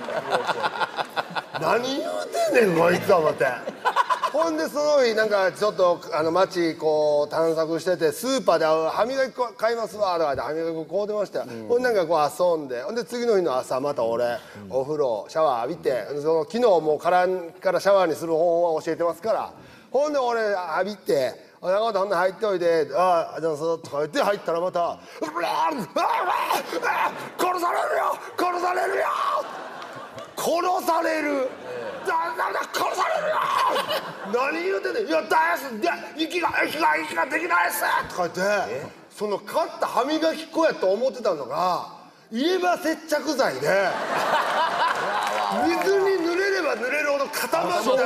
何言うてんねんこいつは思ってほんでその日なんかちょっとあの街こう探索しててスーパーで歯磨き粉買いますわとか言って歯磨き粉買うてましたよ、うん、ほんでなんかこう遊んでほんで次の日の朝また俺、うん、お風呂シャワー浴びてその昨日もうからからシャワーにする方法は教えてますからほんで俺浴びて中本ほんで入っておいで「ああじゃあそう」とか言って入ったらまた「殺されるよ殺されるよ殺されるだだだ殺されるよ何言うてんねんいや大すいや息が息が息ができないっす」とか言ってその買った歯磨き粉やと思ってたのが入れ歯接着剤で水に濡れれば濡れるほど固まった怖い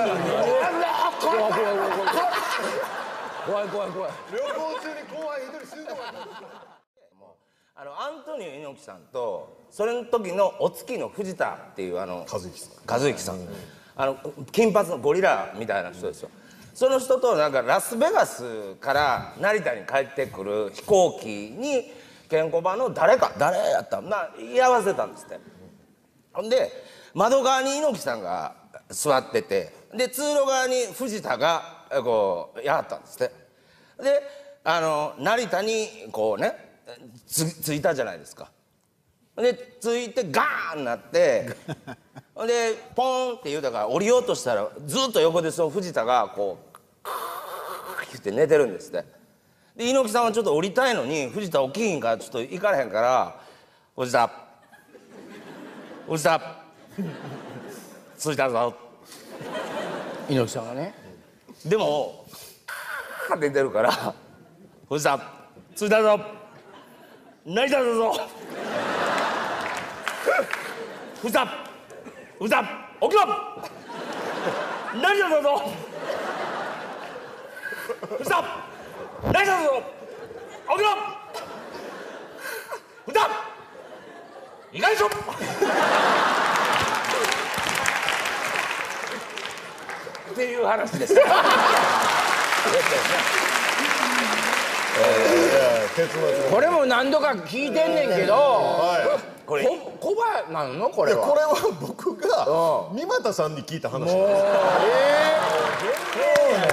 怖い怖い怖い。
旅行中に後輩一人死ぬとか
あのアントニオ猪木さんとそれの時のお月の藤田っていうあの
和之さん
和之さん、あの金髪のゴリラみたいな人ですよ。その人となんかラスベガスから成田に帰ってくる飛行機にケンコバの誰か誰やったんな居合わせたんですって。ほんで窓側に猪木さんが座っててで通路側に藤田がこうやったんですって。であの成田にこうねつ着いたじゃないですか。で着いてガーンなってでポーンって言うたから降りようとしたらずっと横でその藤田がこうクーッって寝てるんですって。で猪木さんはちょっと降りたいのに藤田起きひんからちょっと行かれへんから「藤田藤田着いたぞ」
猪木さんがね。
でもカーッて出るから「藤田着いたぞ成田だぞ藤田藤田起きろ成田だぞ藤田成田だぞ起きろ藤田意外でしょ」
っていう話です。これも何度か聞いてんねんけど、これコバなのこれは。
これは僕が三股さんに聞いた話なんです。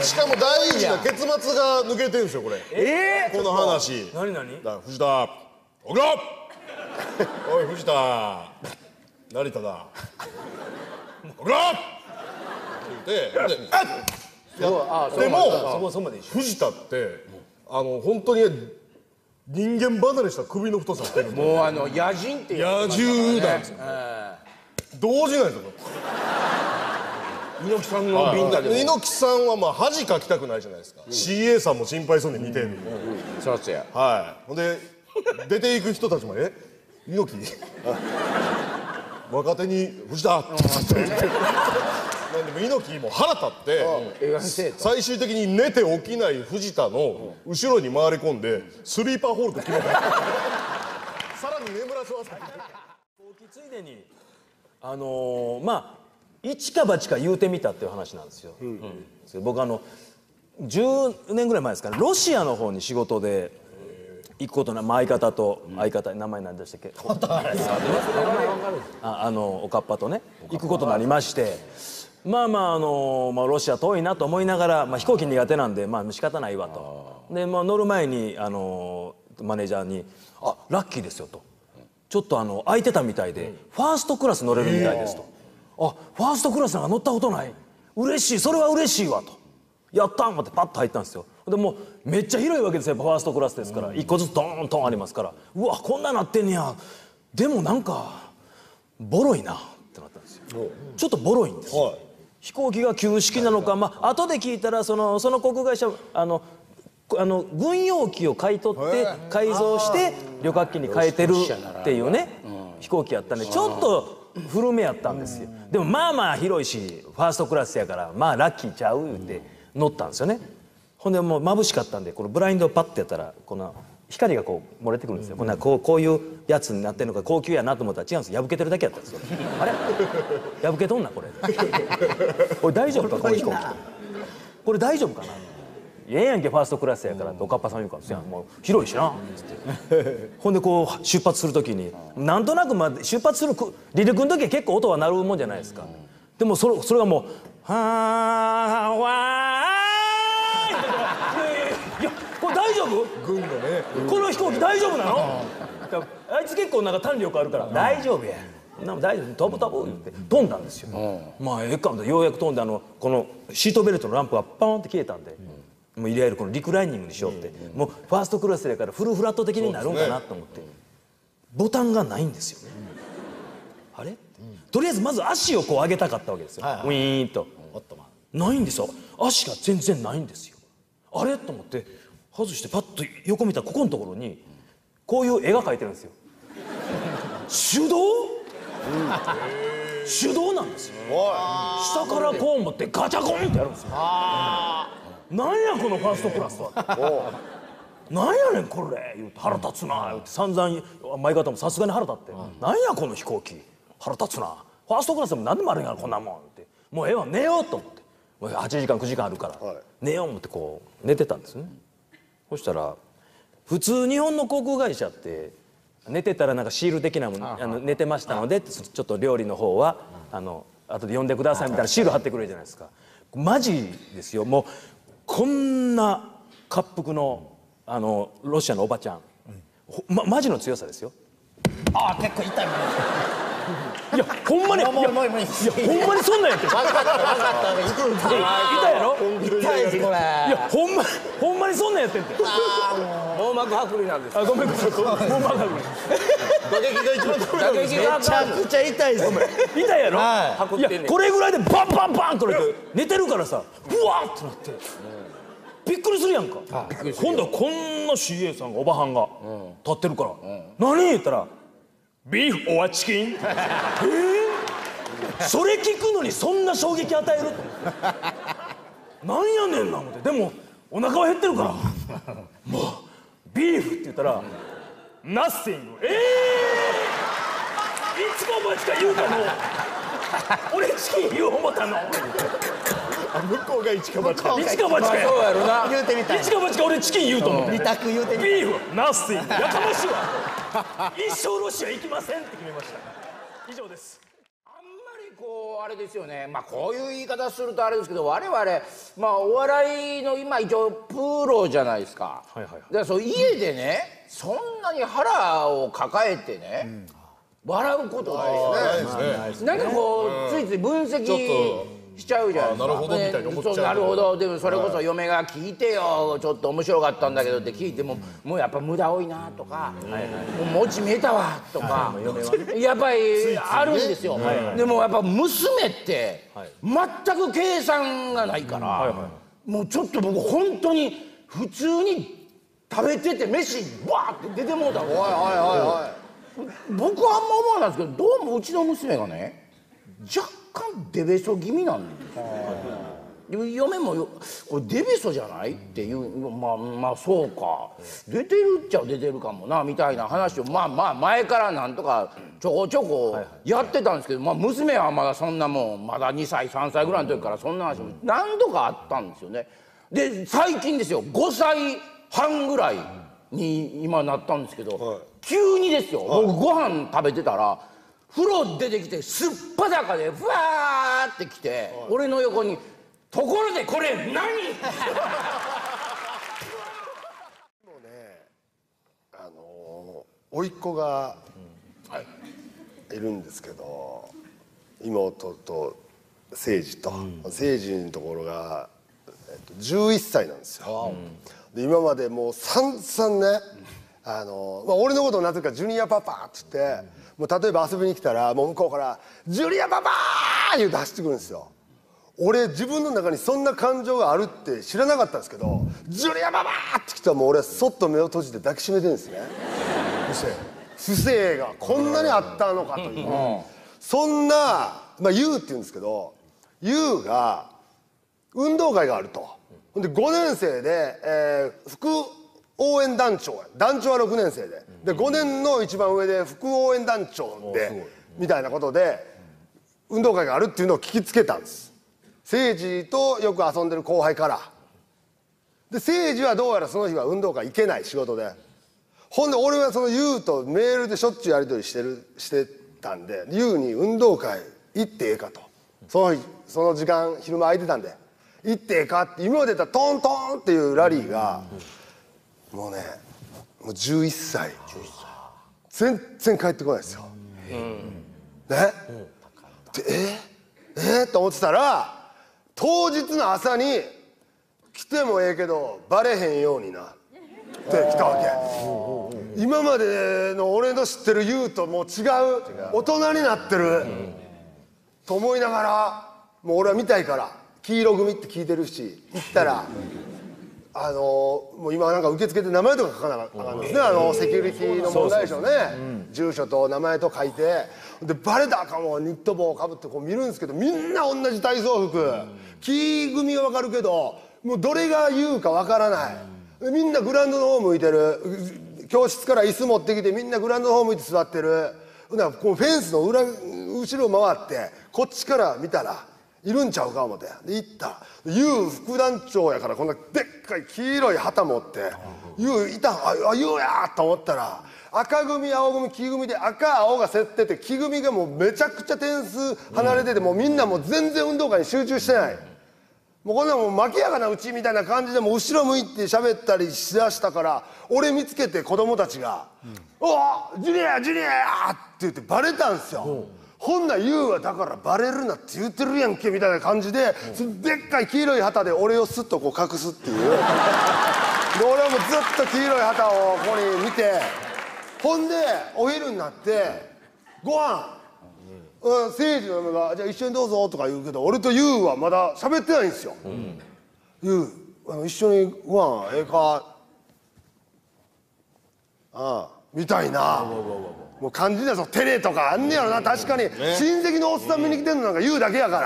しかも大事な結末が抜けてるんですよこれ。
え
この話。
何何？
藤田、おくろ。おい藤田、成田だ。おくろ。って言って、で、でも藤田ってあの本当に人間離れした首の太さしてる。
もうあの野人って
野獣なんですよ。動じないですよ。
猪木さんのビンタでも。
猪木さんはまあ恥かきたくないじゃないですか。シーエー さんも心配そうに見てる。
そうっすや。
はい。ほんで出ていく人たちもえ猪木若手に藤田。なんでも猪木も腹立って最終的に寝て起きない藤田の後ろに回り込んでスリーパーホールド決めた。さらに眠らせます。
後期ついでにあのー、まあ一か八か言うてみたっていう話なんですよ。うんうん、僕あのじゅうねんぐらい前ですかね、ロシアの方に仕事で行くことな、まあ、相方と相方、名前何でしたっけ？ああのおかっぱとね行くことになりまして。まあまああのまあロシア遠いなと思いながら、まあ、飛行機苦手なんでまあ仕方ないわと。で、まあ、乗る前にあのマネージャーに「あラッキーですよ」と「ちょっとあの空いてたみたいでファーストクラス乗れるみたいです」と「あファーストクラスなんか乗ったことない嬉しいそれは嬉しいわ」と「やったん!」ってパッと入ったんですよ。でもうめっちゃ広いわけですよ、やっぱファーストクラスですからいっこずつドーンドーンありますから、うわこんななってんねや。でもなんかボロいなってなったんですよ。ちょっとボロいんですよ。はい、飛行機が旧式なのか、まあ後で聞いたらそのその航空会社あのあの軍用機を買い取って改造して旅客機に変えてるっていうね飛行機やったんでちょっと古めやったんですよ。でもまあまあ広いしファーストクラスやからまあラッキーちゃう言って乗ったんですよね。ほんでもう眩しかったんでこのブラインドをパッてやったらこの光がこう漏れてくるんですよ。こんなこうこういうやつになってるのか高級やなと思ったら違うんですよ。破けてるだけやったんですよ。あれ破けとんなこれ。これ大丈夫かこの飛行機。これ大丈夫かな。ええやんけファーストクラスやからっておかっぱさん言うから「もう広いしな」っつってほんでこう出発する時になんとなくまあ出発する離陸の時は結構音は鳴るもんじゃないですか。でもそれそれがもう「はーわーい」いやこれ大丈夫？
軍のね
この飛行機大丈夫なの？あいつ結構なんか弾力あるから「大丈夫や」なん大丈夫飛ぶ飛ぶ言って飛んだんですよ。まあええかようやく飛んであのこのシートベルトのランプがパーンって消えたんで。もういわゆるこのリクライニングにしようって、もうファーストクラスやからフルフラット的になるんかなと思って、ボタンがないんですよね。あれ？とりあえずまず足をこう上げたかったわけですよ。ウィーンとないんですよ。足が全然ないんですよ。あれと思って外してパッと横見たらここのところにこういう絵が描いてるんですよ。手動？手動なんですよ。下からこう持ってガチャコンってやるんですよ。なんやこのファーストクラスは。なんやねんこれ言うて腹立つな言うて散々前方もさすがに腹立ってなんやこの飛行機腹立つなファーストクラスでも何でもあるんやろこんなもんってもうええわ寝ようと思ってもうはちじかんくじかんあるから寝よう思ってこう寝てたんですね。そしたら普通日本の航空会社って寝てたらなんかシール的なものあの寝てましたのでちょっと料理の方はあの後で呼んでくださいみたいなシール貼ってくれるじゃないですか。マジですよ。もうこんな恰幅のあのロシアのおばちゃん、うんま、マジの強さですよ。
ああ結構痛いもん。
いやほんまにいやほんまにそんなんやってる。
分かった分かった。
痛いやろ。
痛いですこれ。い
やほんまほんまにそんなんやってんて。
網膜剥離なんです。
あごめんごめん網膜剥離。
打撃が一番ダメなんです。
めちゃくちゃ痛いです。
痛いやろ。
はい
いやこれぐらいでバンバンバンとれて寝てるからさうわーってなって。びっくりするやんか。今度はこんな シーエー さんがおばはんが立ってるから「何?」言ったら「ビーフ・オア・チキン」えー、それ聞くのにそんな衝撃与えるなんやねんな思って。でもお腹は減ってるから「もうビーフ」って言ったら「ナッシング」ええー、いつもまちか言うたの俺チキン言う思ったの
向こうが一か八か。
一か八かや。
そうやろな。
言うてみたい
一か八か俺チキン言うと思う。
二択言うてみたい
ビーフナッシングやかましいわ。一生ロシア行きませんって決めました。以上です。
あんまりこうあれですよね、まあこういう言い方するとあれですけど、我々まあお笑いの今一応プロじゃないですか。
はいはいはい。
だからそう家でね、そんなに腹を抱えてね、うん、笑うことないですね。なんかこう、うん、ついつい分析しちゃうじゃないですか。
なるほどみたいに思っちゃう。
そうなるほど。でもそれこそ嫁が聞いてよ、ちょっと面白かったんだけどって聞いても、もうやっぱ無駄多いなとか、もう餅見えたわとか、やっぱりあるんですよ。でもやっぱ娘って全く計算がないから、もうちょっと僕本当に普通に食べてて飯バーって出てもうたの。僕はあんま思わないですけど、どうもうちの娘がね、若干デベソ気味なんですよ。嫁もよ「これデベソじゃない?」って言う。まあまあそうか、出てるっちゃ出てるかもなみたいな話をまあまあ前からなんとかちょこちょこやってたんですけど、まあ娘はまだそんなもんまだにさいさんさいぐらいの時からそんな話も何度かあったんですよね。で最近ですよ、ごさいはんぐらいに今なったんですけど、急にですよ、僕ご飯食べてたら風呂出てきてすっぱだかでふわーって来て、俺の横に「ところでこれ何?」もう
ね、あの甥っ子がいるんですけど、妹と誠治と、誠治のところが、えっと、じゅういっさいなんですよ。で今までもう散々ね、あの、まあ、俺のことをなぜかジュニアパパっつって、もう例えば遊びに来たらもう向こうから「ジュニアパパ!」言うて走ってくるんですよ。俺自分の中にそんな感情があるって知らなかったんですけど、「ジュニアパパ!」って来たらもう俺はそっと目を閉じて抱きしめてるんですね。不正がこんなにあったのかという、うん、そんな、まあ、ユウって言うんですけど、ユウが運動会があると。ほんでごねん生で、えー、副応援団長や、団長はろくねん生で、でごねんの一番上で副応援団長でみたいなことで運動会があるっていうのを聞きつけたんです、誠治とよく遊んでる後輩から。で誠治はどうやらその日は運動会行けない、仕事で。ほんで俺はそのユウとメールでしょっちゅうやり取りしてるしてたんで、ユウに運動会行ってええかと、その日その時間昼間空いてたんで行ってええかって、今まで言ったらトントンっていうラリーが、もうね、もうじゅういっさい全然帰ってこないですよ、うん、ね、うん、でええー、と思ってたら当日の朝に「来てもええけどバレへんようにな」って来たわけ。今までの俺の知ってるユウともう違う大人になってる、うん、と思いながら、もう俺は見たいから黄色組って聞いてるし行ったらあのもう今なんか受付で名前とか書かなあかんですね、あのセキュリティの問題でしょうね。住所と名前と書いて、でバレたらあかんわ、ニット帽をかぶってこう見るんですけど、みんな同じ体操服、黄組は分かるけどもうどれが言うか分からない。みんなグラウンドの方向いてる、教室から椅子持ってきてみんなグラウンドの方向いて座ってる。ほんならこうフェンスの裏後ろ回ってこっちから見たらいるんちゃうか思ってで行ったら、ユウ副団長やからこんなでっかい黄色い旗持ってユウいた、あユウやと思ったら、赤組青組黄組で赤青が競ってて、黄組がもうめちゃくちゃ点数離れてて、もうみんなもう全然運動会に集中してない。もうこんなもう負けやがなうちみたいな感じでもう後ろ向いて喋ったりしだしたから、俺見つけて子供たちが「おおジュニアジュニア!」って言ってバレたんですよ。ほんなユウはだからバレるなって言ってるやんけみたいな感じで、でっかい黄色い旗で俺をスッとこう隠すっていう。で俺はもうずっと黄色い旗をここに見て、ほんでお昼になってご飯、うん、誠治の嫁が「じゃあ一緒にどうぞ」とか言うけど、俺とユウはまだ喋ってないんですよ。ユウ一緒にご飯ええか、ああみたいな。もう感じだぞ、テレとかあんねやろな、確かに親戚のおっさん見に来てんのなんか言うだけやから。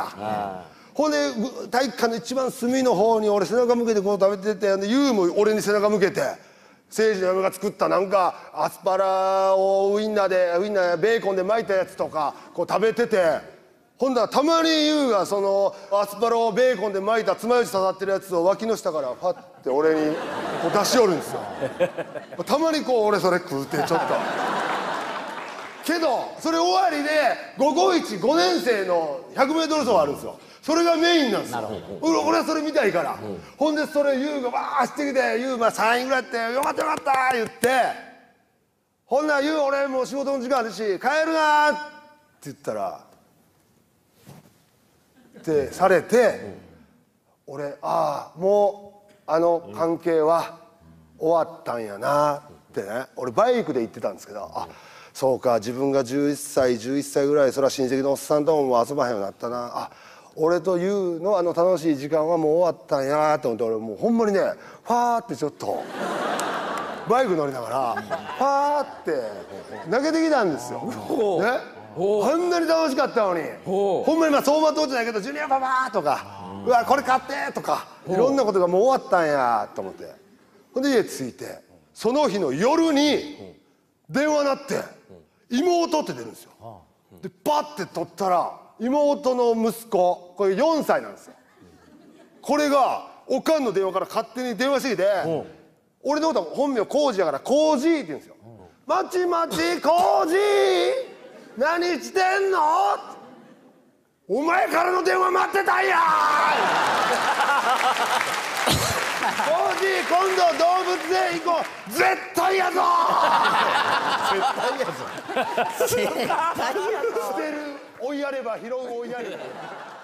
ほんで体育館の一番隅の方に俺背中向けてこう食べてて、でユウも俺に背中向けて、誠治の嫁が作ったなんかアスパラをウインナーでウインナーベーコンで巻いたやつとかこう食べてて、 ほんだらたまにユウがそのアスパラをベーコンで巻いた爪楊枝刺さってるやつを脇の下からファッて俺にこう出し寄るんですよたまにこう俺それ食うてちょっとけどそれ終わりで午後一ごねん生の ひゃくメートル 走あるんですよ。それがメインなんですよ。俺はそれ見たいから、うん、ほんでそれユウがバー走ってきてユウまあさんいぐらいやって「よかったよかった」言ってほんならユウ俺もう仕事の時間あるし帰るなって言ったらってされて、うん、俺ああもうあの関係は終わったんやなってね俺バイクで行ってたんですけど、あそうか自分がじゅういっさいじゅういっさいぐらいそれは親戚のおっさんとももう遊ばへんようになったな、あ俺とユウのあの楽しい時間はもう終わったんやと思って俺もうほんまにねファーってちょっとバイク乗りながらファーって投げてきたんですよ。ね、あんなに楽しかったのにほんまにまあ走馬灯じゃないけど「ジュニアパパ」とか「うわこれ買って」とかいろんなことがもう終わったんやと思ってほんで家着いてその日の夜に電話鳴って「妹」って出るんですよ。でバッて取ったら妹の息子これよんさいなんですよ。これがおかんの電話から勝手に電話してきて俺のことは本名コウジやから「コウジ」って言うんですよ。「まちまちコウジ何してんの?」お前からの電話待ってたんやコウジ今度動物園行こう絶対やぞ絶対やぞ絶対やぞ捨てる追いやれば拾う追いやれば